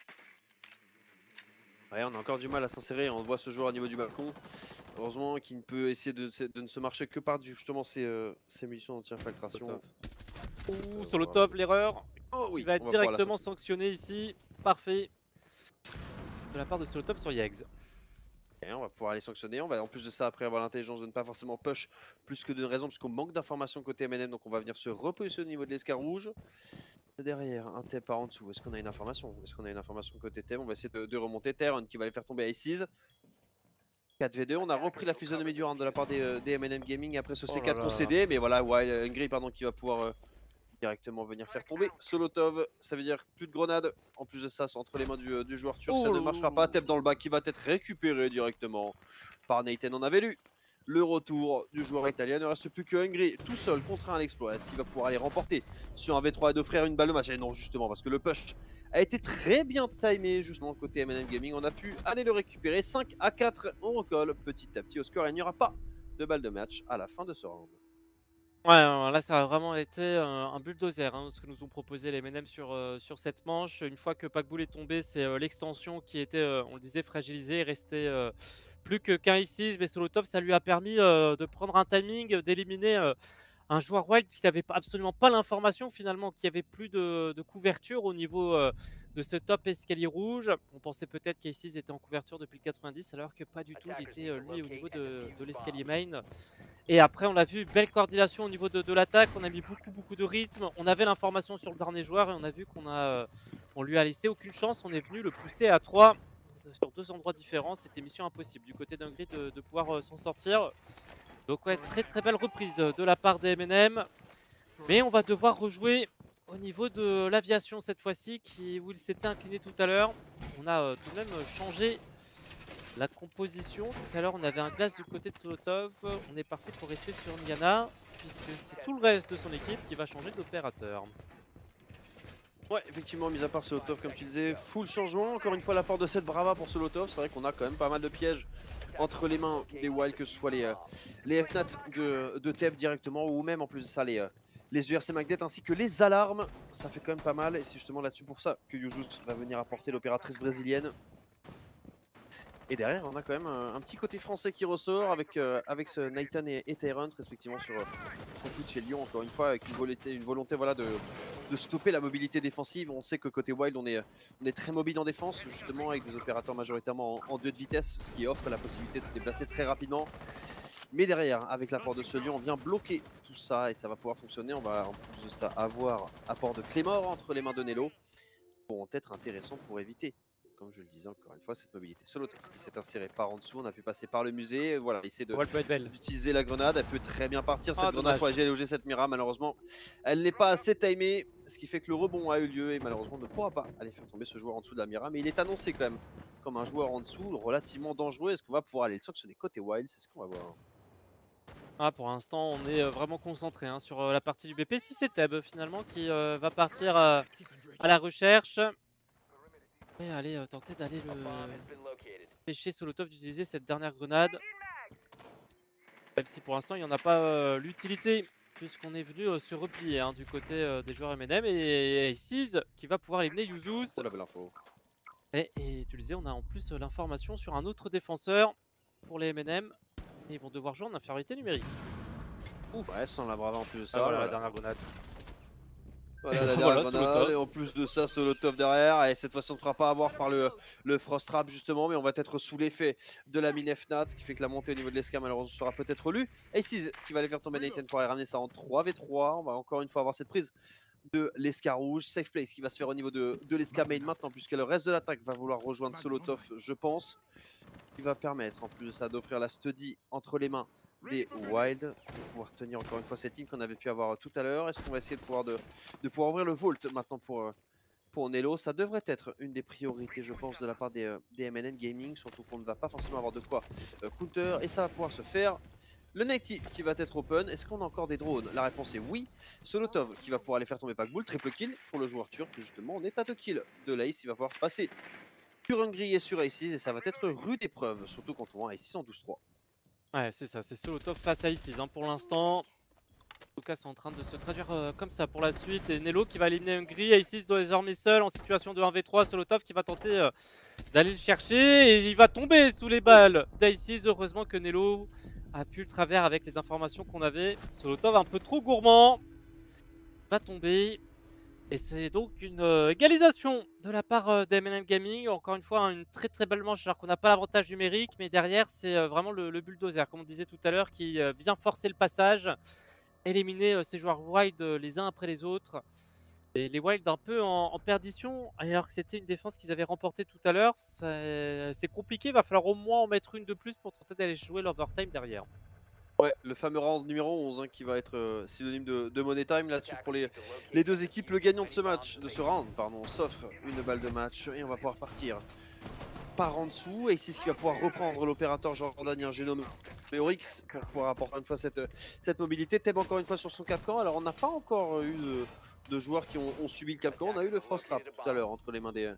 Ouais, on a encore du mal à s'insérer, on voit ce joueur au niveau du balcon. Heureusement qu'il ne peut essayer de ne se marcher que par justement ses munitions d'anti-infiltration. Ouh, Solotov, l'erreur. Oh oui, Il va être on va pouvoir la directement sanctionner. sanctionné ici. Parfait. De la part de Solotov sur Yegs. Et on va pouvoir les sanctionner. On va en plus de ça après avoir l'intelligence de ne pas forcément push plus que de raison puisqu'on manque d'informations côté MNM, donc on va venir se repositionner au niveau de l'escarrouge. Derrière, un TEP par en dessous. Est-ce qu'on a une information? Est-ce qu'on a une information côté TEP? On va essayer de remonter. Terran qui va les faire tomber à Aces. 4v2, on a repris la physionomie du round de la part des M&M Gaming après ce Oh là C4 là. concédé, mais voilà, Hungry pardon, qui va pouvoir directement venir faire tomber Solotov. Ça veut dire plus de grenades. En plus de ça, c'est entre les mains du joueur turc, ça ne marchera pas. Tep dans le bas qui va être récupéré directement par Nathan. On avait lu le retour du joueur italien. Il ne reste plus que Hungry tout seul contre un exploit. Est-ce qu'il va pouvoir aller remporter sur un V3 et d'offrir une balle de match? Et non, justement, parce que le push a été très bien timé justement côté M&M Gaming. On a pu aller le récupérer 5-4. On recolle petit à petit au score et il n'y aura pas de balle de match à la fin de ce round. Ouais, là ça a vraiment été un bulldozer, hein, ce que nous ont proposé les M&M sur cette manche. Une fois que Packbull est tombé, c'est l'extension qui était, on le disait, fragilisée. Il restait plus qu'un X6, mais Solotov, ça lui a permis de prendre un timing, d'éliminer un joueur wild qui n'avait absolument pas l'information finalement, qui avait plus de couverture au niveau de ce top escalier rouge. On pensait peut-être qu'Aces était en couverture depuis le 90, alors que pas du tout. Il était lui au niveau de l'escalier main. Et après, on l'a vu, belle coordination au niveau de l'attaque. On a mis beaucoup de rythme. On avait l'information sur le dernier joueur et on a vu qu'on On lui a laissé aucune chance, on est venu le pousser à 3 sur 2 endroits différents. C'était mission impossible du côté d'Hungry de pouvoir s'en sortir. Donc ouais, très très belle reprise de la part des MNM. Mais on va devoir rejouer au niveau de l'aviation cette fois-ci, où il s'était incliné tout à l'heure. On a tout de même changé la composition. Tout à l'heure, on avait un glace du côté de Solotov. On est parti pour rester sur Niana, puisque c'est tout le reste de son équipe qui va changer d'opérateur. Ouais, effectivement, mis à part Solotov, comme tu disais, full changement. Encore une fois, l'apport de cette Brava pour Solotov. C'est vrai qu'on a quand même pas mal de pièges entre les mains des Wild, que ce soit les FNAT de Teb directement, ou même en plus de ça, les URC Magnet ainsi que les alarmes. Ça fait quand même pas mal, et c'est justement là-dessus pour ça que Yujus va venir apporter l'opératrice brésilienne. Et derrière, on a quand même un petit côté français qui ressort avec ce Nathan et Tyrant, respectivement sur Twitch et Lyon, encore une fois, avec une volonté voilà, de stopper la mobilité défensive. On sait que côté Wild, on est très mobile en défense, justement, avec des opérateurs majoritairement en 2 de vitesse, ce qui offre la possibilité de se déplacer très rapidement. Mais derrière, avec l'apport de ce lion, on vient bloquer tout ça et ça va pouvoir fonctionner. On va en plus de ça avoir apport de Clémor entre les mains de Nello, pourront être intéressants pour éviter, comme je le disais encore une fois, cette mobilité. Solotov qui s'est inséré par en dessous, on a pu passer par le musée, voilà, essayer d'utiliser la grenade, elle peut très bien partir cette grenade pour aller loger cette Mira, malheureusement elle n'est pas assez timée, ce qui fait que le rebond a eu lieu et malheureusement ne pourra pas aller faire tomber ce joueur en dessous de la Mira, mais il est annoncé quand même comme un joueur en dessous, relativement dangereux. Est-ce qu'on va pouvoir aller le sanctionner côté Wild? C'est ce qu'on va voir. Ah, pour l'instant, on est vraiment concentré sur la partie du BP. Si c'est Teb finalement qui va partir à la recherche. Et aller tenter d'aller le pêcher Solotov d'utiliser cette dernière grenade. Même si pour l'instant il n'y en a pas l'utilité, puisqu'on est venu se replier du côté des joueurs MNM. Et Aces qui va pouvoir éliminer Yuzuz. On avait l'info. Et tu le disais, on a en plus l'information sur un autre défenseur pour les MNM. Et ils vont devoir jouer en infériorité numérique. Ouf. Ouais, sans la Brava en plus de ça. Ah, voilà la dernière grenade. Voilà la dernière grenade, et en plus de ça, Solotov derrière, et cette fois-ci on ne fera pas avoir par le Frost Trap justement, mais on va être sous l'effet de la mine FNAT, ce qui fait que la montée au niveau de l'escam malheureusement sera peut-être lue. Aces qui va aller faire tomber Nathan pour aller ramener ça en 3v3, on va encore une fois avoir cette prise de l'esca rouge, safe place qui va se faire au niveau de l'esca main maintenant, puisque le reste de l'attaque va vouloir rejoindre Solotov, je pense, qui va permettre en plus de ça d'offrir la Study entre les mains des Wild pour pouvoir tenir encore une fois cette ligne qu'on avait pu avoir tout à l'heure. Est-ce qu'on va essayer de pouvoir ouvrir le vault maintenant pour Nello? Ça devrait être une des priorités, je pense, de la part des MNM Gaming, surtout qu'on ne va pas forcément avoir de quoi counter, et ça va pouvoir se faire. Le Nighty qui va être open, est-ce qu'on a encore des drones? La réponse est oui. Solotov qui va pouvoir aller faire tomber Packbull, triple kill pour le joueur turc, justement on est à 2 kills de l'Ace, il va pouvoir passer sur Hungry et sur Aces, et ça va être rude épreuve, surtout quand on voit Aces en 12-3. Ouais, c'est ça, c'est Solotov face à Aces pour l'instant. En tout cas, c'est en train de se traduire comme ça pour la suite. Et Nello qui va éliminer Hungry. Aces désormais seul en situation de 1v3. Solotov qui va tenter d'aller le chercher. Et il va tomber sous les balles d'Aces. Heureusement que Nello a pu le travers avec les informations qu'on avait. Solotov un peu trop gourmand. Va tomber. Et c'est donc une égalisation de la part d'M&M Gaming. Encore une fois, une très très belle manche alors qu'on n'a pas l'avantage numérique. Mais derrière, c'est vraiment le bulldozer, comme on disait tout à l'heure, qui vient forcer le passage. Éliminer ces joueurs Wild les uns après les autres. Et les Wild un peu en perdition, alors que c'était une défense qu'ils avaient remportée tout à l'heure. C'est compliqué, il va falloir au moins en mettre une de plus pour tenter d'aller jouer l'overtime derrière. Ouais, le fameux round numéro 11 qui va être synonyme de money time là-dessus pour les deux équipes. Le gagnant de ce match, de ce round, pardon, s'offre une balle de match et on va pouvoir partir par en dessous. Et c'est ce qui va pouvoir reprendre l'opérateur jordanien Genome Meorix pour pouvoir apporter une fois cette mobilité. Teb encore une fois sur son capcan. Alors on n'a pas encore eu de joueurs qui ont subi le capcan. On a eu le Frost Trap tout à l'heure entre les mains des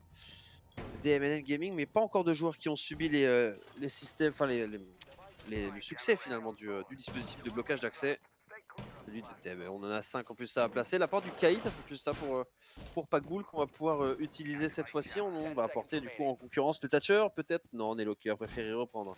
MNM Gaming, mais pas encore de joueurs qui ont subi les systèmes, enfin le succès finalement du dispositif de blocage d'accès. On en a 5 en plus ça à placer. La part du Kaïd, un peu plus ça pour Packbull qu'on va pouvoir utiliser cette fois-ci. On va apporter du coup en concurrence le Thatcher, peut-être. Non, Nello qui a préféré reprendre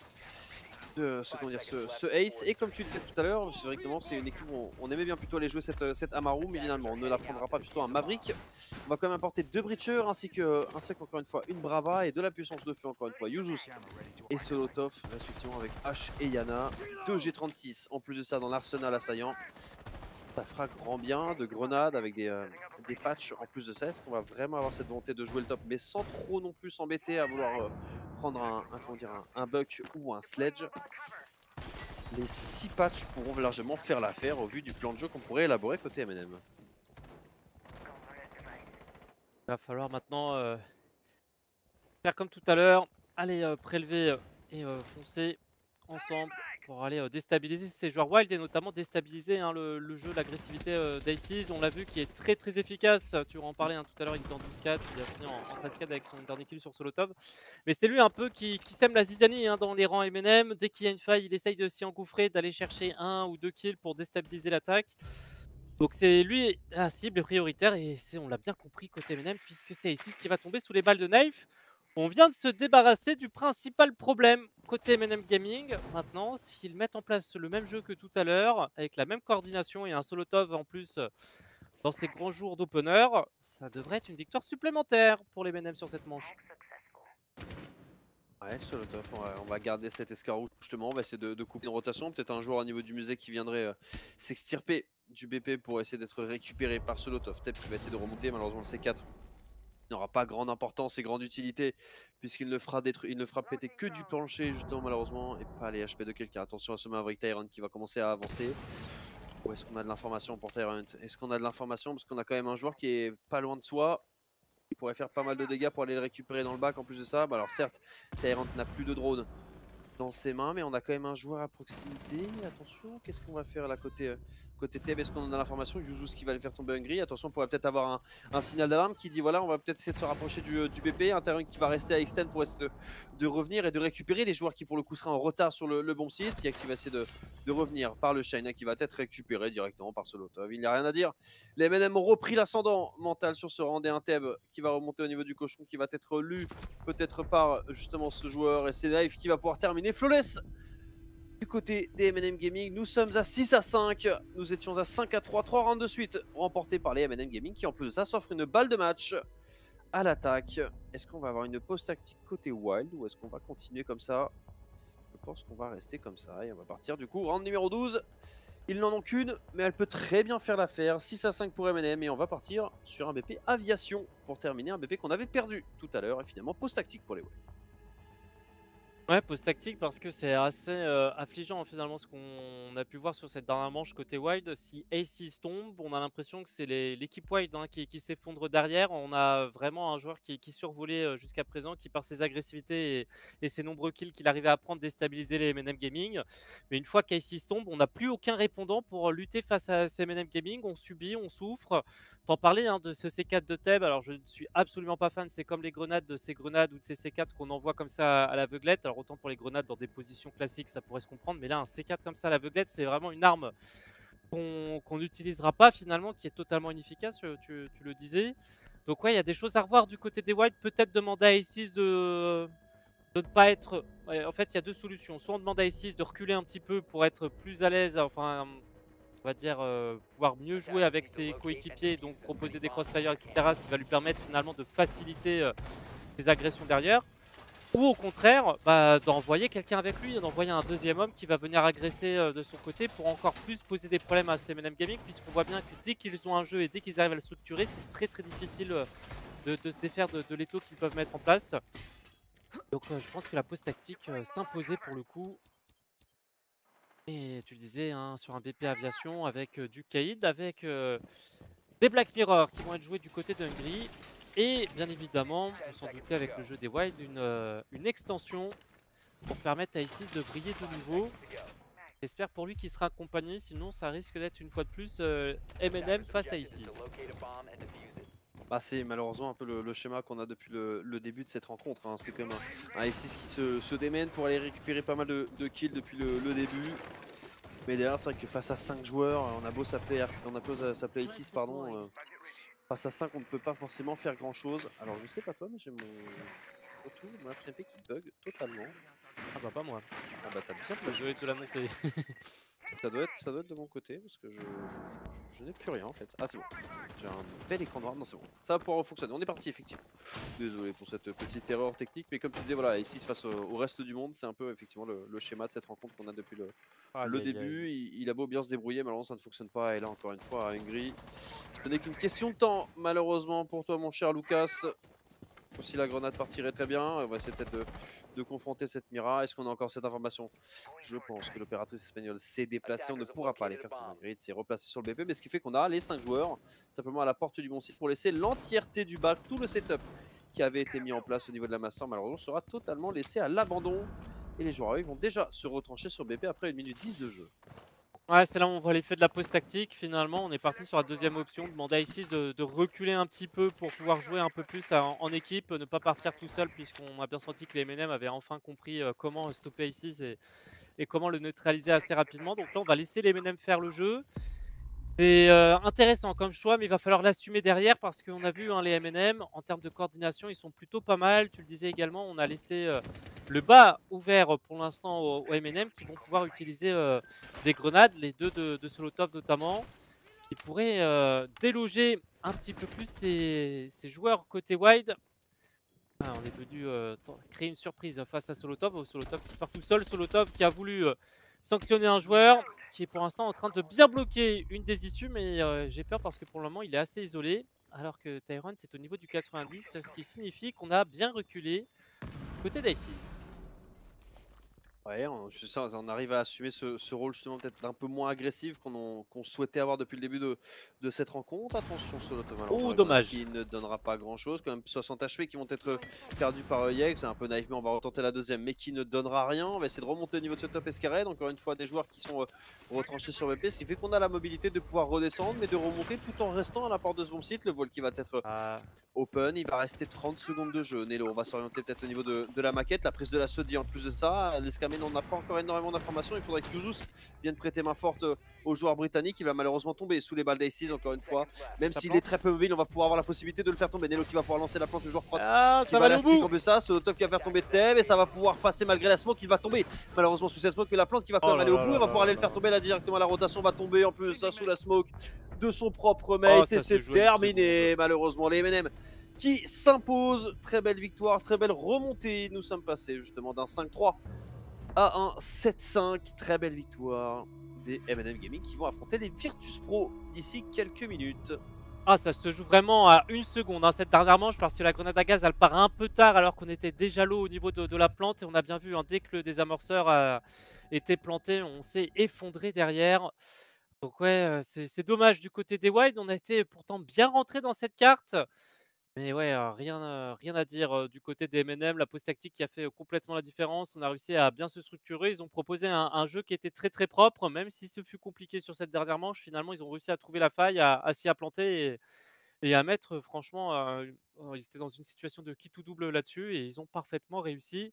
ce Ace. Et comme tu disais tout à l'heure, c'est vrai que c'est une équipe où on aimait bien plutôt aller jouer cette Amaru, mais finalement on ne la prendra pas, plutôt un Maverick. On va quand même apporter 2 Breachers ainsi qu'encore une fois une Brava et de la puissance de feu encore une fois Yuzuz et Solotov respectivement avec H et Yana. 2 G36 en plus de ça dans l'arsenal assaillant. Ça fera grand bien, de grenades avec des patchs en plus de ça. Est-ce qu'on va vraiment avoir cette volonté de jouer le top, mais sans trop non plus s'embêter à vouloir prendre comment dire, un buck ou un sledge? Les 6 patchs pourront largement faire l'affaire au vu du plan de jeu qu'on pourrait élaborer côté MNM. Il va falloir maintenant faire comme tout à l'heure, aller prélever et foncer ensemble pour aller déstabiliser ces joueurs wild et notamment déstabiliser hein, le jeu, l'agressivité d'Aces. On l'a vu qui est très très efficace. Tu en parlais hein, tout à l'heure, il était en 12-4, il a fini en 13-4 avec son dernier kill sur Solotov. Mais c'est lui un peu qui sème la zizanie hein, dans les rangs MNM. Dès qu'il y a une faille, il essaye de s'y engouffrer, d'aller chercher 1 ou 2 kills pour déstabiliser l'attaque. Donc c'est lui la cible prioritaire et on l'a bien compris côté MNM puisque c'est Aces qui va tomber sous les balles de Knife. On vient de se débarrasser du principal problème côté MNM Gaming. Maintenant, s'ils mettent en place le même jeu que tout à l'heure, avec la même coordination et un Solotov en plus dans ces grands jours d'opener, ça devrait être une victoire supplémentaire pour les MNM sur cette manche. Ouais, sur le top, on va garder cet escargot justement, on va essayer de couper une rotation, peut-être un joueur au niveau du musée qui viendrait s'extirper du BP pour essayer d'être récupéré par Solotov. Tep qui va essayer de remonter, malheureusement le C4 n'aura pas grande importance et grande utilité puisqu'il ne fera il ne fera péter que du plancher justement malheureusement et pas les HP de quelqu'un. Attention à ce Maverick Tyrant qui va commencer à avancer. Ou est-ce qu'on a de l'information pour Tyrant? Est-ce qu'on a de l'information parce qu'on a quand même un joueur qui est pas loin de soi. Il pourrait faire pas mal de dégâts pour aller le récupérer dans le bac en plus de ça. Bah alors certes, Tyrant n'a plus de drone dans ses mains, mais on a quand même un joueur à proximité. Attention, qu'est-ce qu'on va faire là côté Teb? Est-ce qu'on a l'information? Yuzuz qui va aller faire tomber Hungry. Attention, on pourrait peut-être avoir un signal d'alarme qui dit voilà, on va peut-être essayer de se rapprocher du BP. Un terrain qui va rester à extend pour essayer de revenir et de récupérer les joueurs qui pour le coup seraient en retard sur le bon site. Yax qui va essayer de revenir par le Shine qui va être récupéré directement par Solotov. Il n'y a rien à dire. Les MNM ont repris l'ascendant mental sur ce round et un Teb qui va remonter au niveau du cochon qui va être lu peut-être par justement ce joueur et c'est Knife qui va pouvoir terminer flawless du côté des MNM Gaming. Nous sommes à 6-5, nous étions à 5-3, 3 rounds de suite remportés par les MNM Gaming qui en plus de ça s'offre une balle de match à l'attaque. Est-ce qu'on va avoir une pause tactique côté Wild ou est-ce qu'on va continuer comme ça? Je pense qu'on va rester comme ça et on va partir du coup round numéro 12. Ils n'en ont qu'une, mais elle peut très bien faire l'affaire. 6-5 pour MNM et on va partir sur un BP Aviation pour terminer un BP qu'on avait perdu tout à l'heure et finalement pause tactique pour les Wild. Ouais, pause tactique parce que c'est assez affligeant hein, finalement ce qu'on a pu voir sur cette dernière manche côté Wild. Si Aces tombe, on a l'impression que c'est l'équipe Wild hein, qui s'effondre derrière. On a vraiment un joueur qui survolait jusqu'à présent, qui par ses agressivités et ses nombreux kills qu'il arrivait à prendre déstabiliser les MNM Gaming. Mais une fois qu'Aces tombe, on n'a plus aucun répondant pour lutter face à ces MNM Gaming. On subit, on souffre. T'en parlais hein, de ce C4 de Theb, alors je ne suis absolument pas fan, c'est comme les grenades de ces grenades ou de ces C4 qu'on envoie comme ça à l'aveuglette. Alors autant pour les grenades dans des positions classiques ça pourrait se comprendre, mais là un C4 comme ça à l'aveuglette c'est vraiment une arme qu'on n'utilisera pas finalement, qui est totalement inefficace, tu le disais. Donc ouais, il y a des choses à revoir du côté des White, peut-être demander à A6 de ne pas être... Ouais, en fait il y a deux solutions, soit on demande à A6 de reculer un petit peu pour être plus à l'aise, enfin on va dire, pouvoir mieux jouer avec ses coéquipiers, donc proposer des crossfire, etc. Ce qui va lui permettre finalement de faciliter ses agressions derrière. Ou au contraire, bah, d'envoyer quelqu'un avec lui, d'envoyer un deuxième homme qui va venir agresser de son côté pour encore plus poser des problèmes à ces MNM Gaming, puisqu'on voit bien que dès qu'ils ont un jeu et dès qu'ils arrivent à le structurer, c'est très très difficile de se défaire de l'étau qu'ils peuvent mettre en place. Donc je pense que la pause tactique s'imposait pour le coup. Et tu le disais, hein, sur un BP Aviation avec du Kaïd, avec des Black Mirror qui vont être joués du côté de Hungry. Et bien évidemment, on s'en doutait avec le jeu des Wild, une extension pour permettre à Isis de briller de nouveau. J'espère pour lui qu'il sera accompagné, sinon ça risque d'être une fois de plus MNM face à Isis. Bah, c'est malheureusement un peu le schéma qu'on a depuis le début de cette rencontre. Hein. C'est quand même un Isis qui se démène pour aller récupérer pas mal de kills depuis le début. Mais derrière, c'est vrai que face à 5 joueurs, on a beau s'appeler Isis, pardon. Face à 5, on ne peut pas forcément faire grand chose. Alors, je sais pas toi, mais j'ai mon retour, mon FTP qui bug totalement. Ah bah pas moi. Ah bah, t'as bien Je vais te l'annoncer. Ça doit être de mon côté parce que Je n'ai plus rien en fait. Ah c'est bon. J'ai un bel écran noir. Non c'est bon. Ça va pouvoir fonctionner. On est parti effectivement. Désolé pour cette petite erreur technique, mais comme tu disais, voilà, ici face au reste du monde, c'est un peu effectivement le schéma de cette rencontre qu'on a depuis Aïe, le aïe, aïe. début. Il a beau bien se débrouiller, malheureusement ça ne fonctionne pas. Et là encore une fois, à Hungry, ce n'est qu'une question de temps, malheureusement pour toi mon cher Lucas. Si la grenade partirait très bien, on va essayer peut-être de confronter cette Mira. Est-ce qu'on a encore cette information? Je pense que l'opératrice espagnole s'est déplacée. On ne pourra pas aller faire tomber Grid. C'est replacé sur le BP, mais ce qui fait qu'on a les 5 joueurs simplement à la porte du bon site pour laisser l'entièreté du bac, tout le setup qui avait été mis en place au niveau de la Master, malheureusement, sera totalement laissé à l'abandon. Et les joueurs ils vont déjà se retrancher sur BP après 1 minute 10 de jeu. Ouais, c'est là où on voit l'effet de la pause tactique. Finalement, on est parti sur la deuxième option, demander à Isis de reculer un petit peu pour pouvoir jouer un peu plus en équipe, ne pas partir tout seul, puisqu'on a bien senti que les MNM avaient enfin compris comment stopper Isis et comment le neutraliser assez rapidement. Donc là, on va laisser les MNM faire le jeu. C'est intéressant comme choix, mais il va falloir l'assumer derrière parce qu'on a vu, hein, les MNM, en termes de coordination, ils sont plutôt pas mal. Tu le disais également, on a laissé le bas ouvert pour l'instant aux MNM qui vont pouvoir utiliser des grenades, les deux de Solotov notamment, ce qui pourrait déloger un petit peu plus ces joueurs côté wide. Ah, on est venu créer une surprise face à Solotov. Solotov qui part tout seul. Solotov qui a voulu sanctionner un joueur qui est pour l'instant en train de bien bloquer une des issues. Mais j'ai peur parce que pour le moment, il est assez isolé. Alors que Tyrant est au niveau du 90, ce qui signifie qu'on a bien reculé côté d'Ices. Ouais, on arrive à assumer ce rôle justement peut-être d'un peu moins agressif qu'on souhaitait avoir depuis le début de cette rencontre. Attention sur l'auto, malheureusement Oh, la grenade dommage. qui ne donnera pas grand chose. Quand même 60 HP qui vont être perdus par Yegg. C'est un peu naïf, mais on va retenter la deuxième, mais qui ne donnera rien. On va essayer de remonter au niveau de ce top escarade. Encore une fois, des joueurs qui sont retranchés sur BP, ce qui fait qu'on a la mobilité de pouvoir redescendre, mais de remonter tout en restant à la porte de ce bon site. Le vol qui va être Ah, open, il va rester 30 secondes de jeu. Nelo, on va s'orienter peut-être au niveau de la maquette, la prise de la Sodi en plus de ça. L'escamé n'en a pas encore énormément d'informations. Il faudrait que Yuzus vienne prêter main forte au joueur britannique. Il va malheureusement tomber sous les balles d'Aces encore une fois. et Même ça s'il est plante. très peu mobile, on va pouvoir avoir la possibilité de le faire tomber. Nelo qui va pouvoir lancer la plante, le joueur croate Ah, qui ça va va aller la au stick bout. en plus de ça. Ce top qui va faire tomber Teb et ça va pouvoir passer malgré la smoke. Il va tomber malheureusement sous cette smoke, mais la plante qui va quand Oh même là aller au là bout. là On va là pouvoir aller là le faire là. tomber là directement. La rotation va tomber en plus de ça sous la smoke de son propre Oh, mate et ça se c'est joue à une seconde. terminé. Malheureusement, les MNM qui s'impose. Très belle victoire, très belle remontée. Nous sommes passés justement d'un 5-3 à un 7-5. Très belle victoire des M&M Gaming qui vont affronter les Virtus Pro d'ici quelques minutes. Ah, ça se joue vraiment à une seconde, hein, cette dernière manche, parce que la grenade à gaz, elle part un peu tard alors qu'on était déjà low au niveau de la plante. Et on a bien vu, hein, dès que le désamorceur a été planté, on s'est effondré derrière. Donc ouais, c'est dommage du côté des Wild. On a été pourtant bien rentré dans cette carte. Mais ouais, rien à dire du côté des MNM. La pause tactique qui a fait complètement la différence. On a réussi à bien se structurer. Ils ont proposé un jeu qui était très très propre, même si ce fut compliqué sur cette dernière manche. Finalement, ils ont réussi à trouver la faille, à s'y implanter et à mettre franchement, ils étaient dans une situation de qui tout double là-dessus et ils ont parfaitement réussi.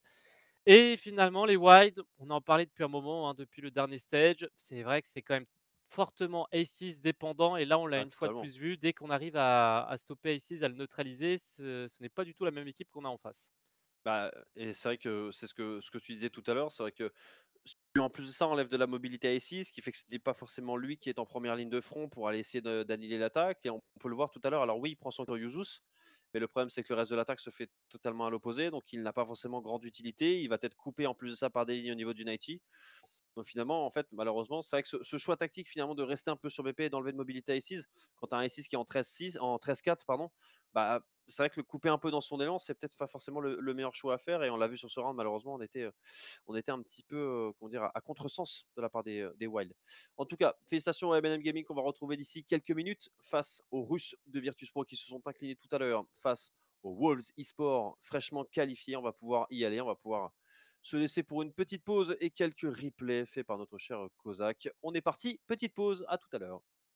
Et finalement, les Wild, on en parlait depuis un moment, hein, depuis le dernier stage. C'est vrai que c'est quand même fortement Aces dépendant. Et là, on l'a Ah, une fois de totalement. plus vu. Dès qu'on arrive à stopper Aces, à le neutraliser, ce n'est pas du tout la même équipe qu'on a en face. Bah, et c'est vrai que c'est ce que tu disais tout à l'heure. C'est vrai que en plus de ça, on enlève de la mobilité à Aces, ce qui fait que ce n'est pas forcément lui qui est en première ligne de front pour aller essayer d'annihiler l'attaque. Et on peut le voir tout à l'heure. Alors oui, il prend son tour Yuzus, mais le problème c'est que le reste de l'attaque se fait totalement à l'opposé, donc il n'a pas forcément grande utilité. Il va être coupé en plus de ça par des lignes au niveau du Nighty. Donc finalement, en fait, malheureusement, c'est vrai que ce choix tactique finalement de rester un peu sur BP et d'enlever de mobilité à Aces, quand tu as un Aces qui est en 13-6, en 13-4, pardon, bah, c'est vrai que le couper un peu dans son élan, c'est peut-être pas forcément le meilleur choix à faire. Et on l'a vu sur ce round, malheureusement, on était un petit peu comment dire, à contresens de la part des Wild. En tout cas, félicitations à M&M Gaming qu'on va retrouver d'ici quelques minutes face aux Russes de Virtus Pro qui se sont inclinés tout à l'heure face aux Wolves eSport fraîchement qualifiés. On va pouvoir y aller, on va pouvoir se laisser pour une petite pause et quelques replays faits par notre cher Kozak. On est parti, petite pause, à tout à l'heure.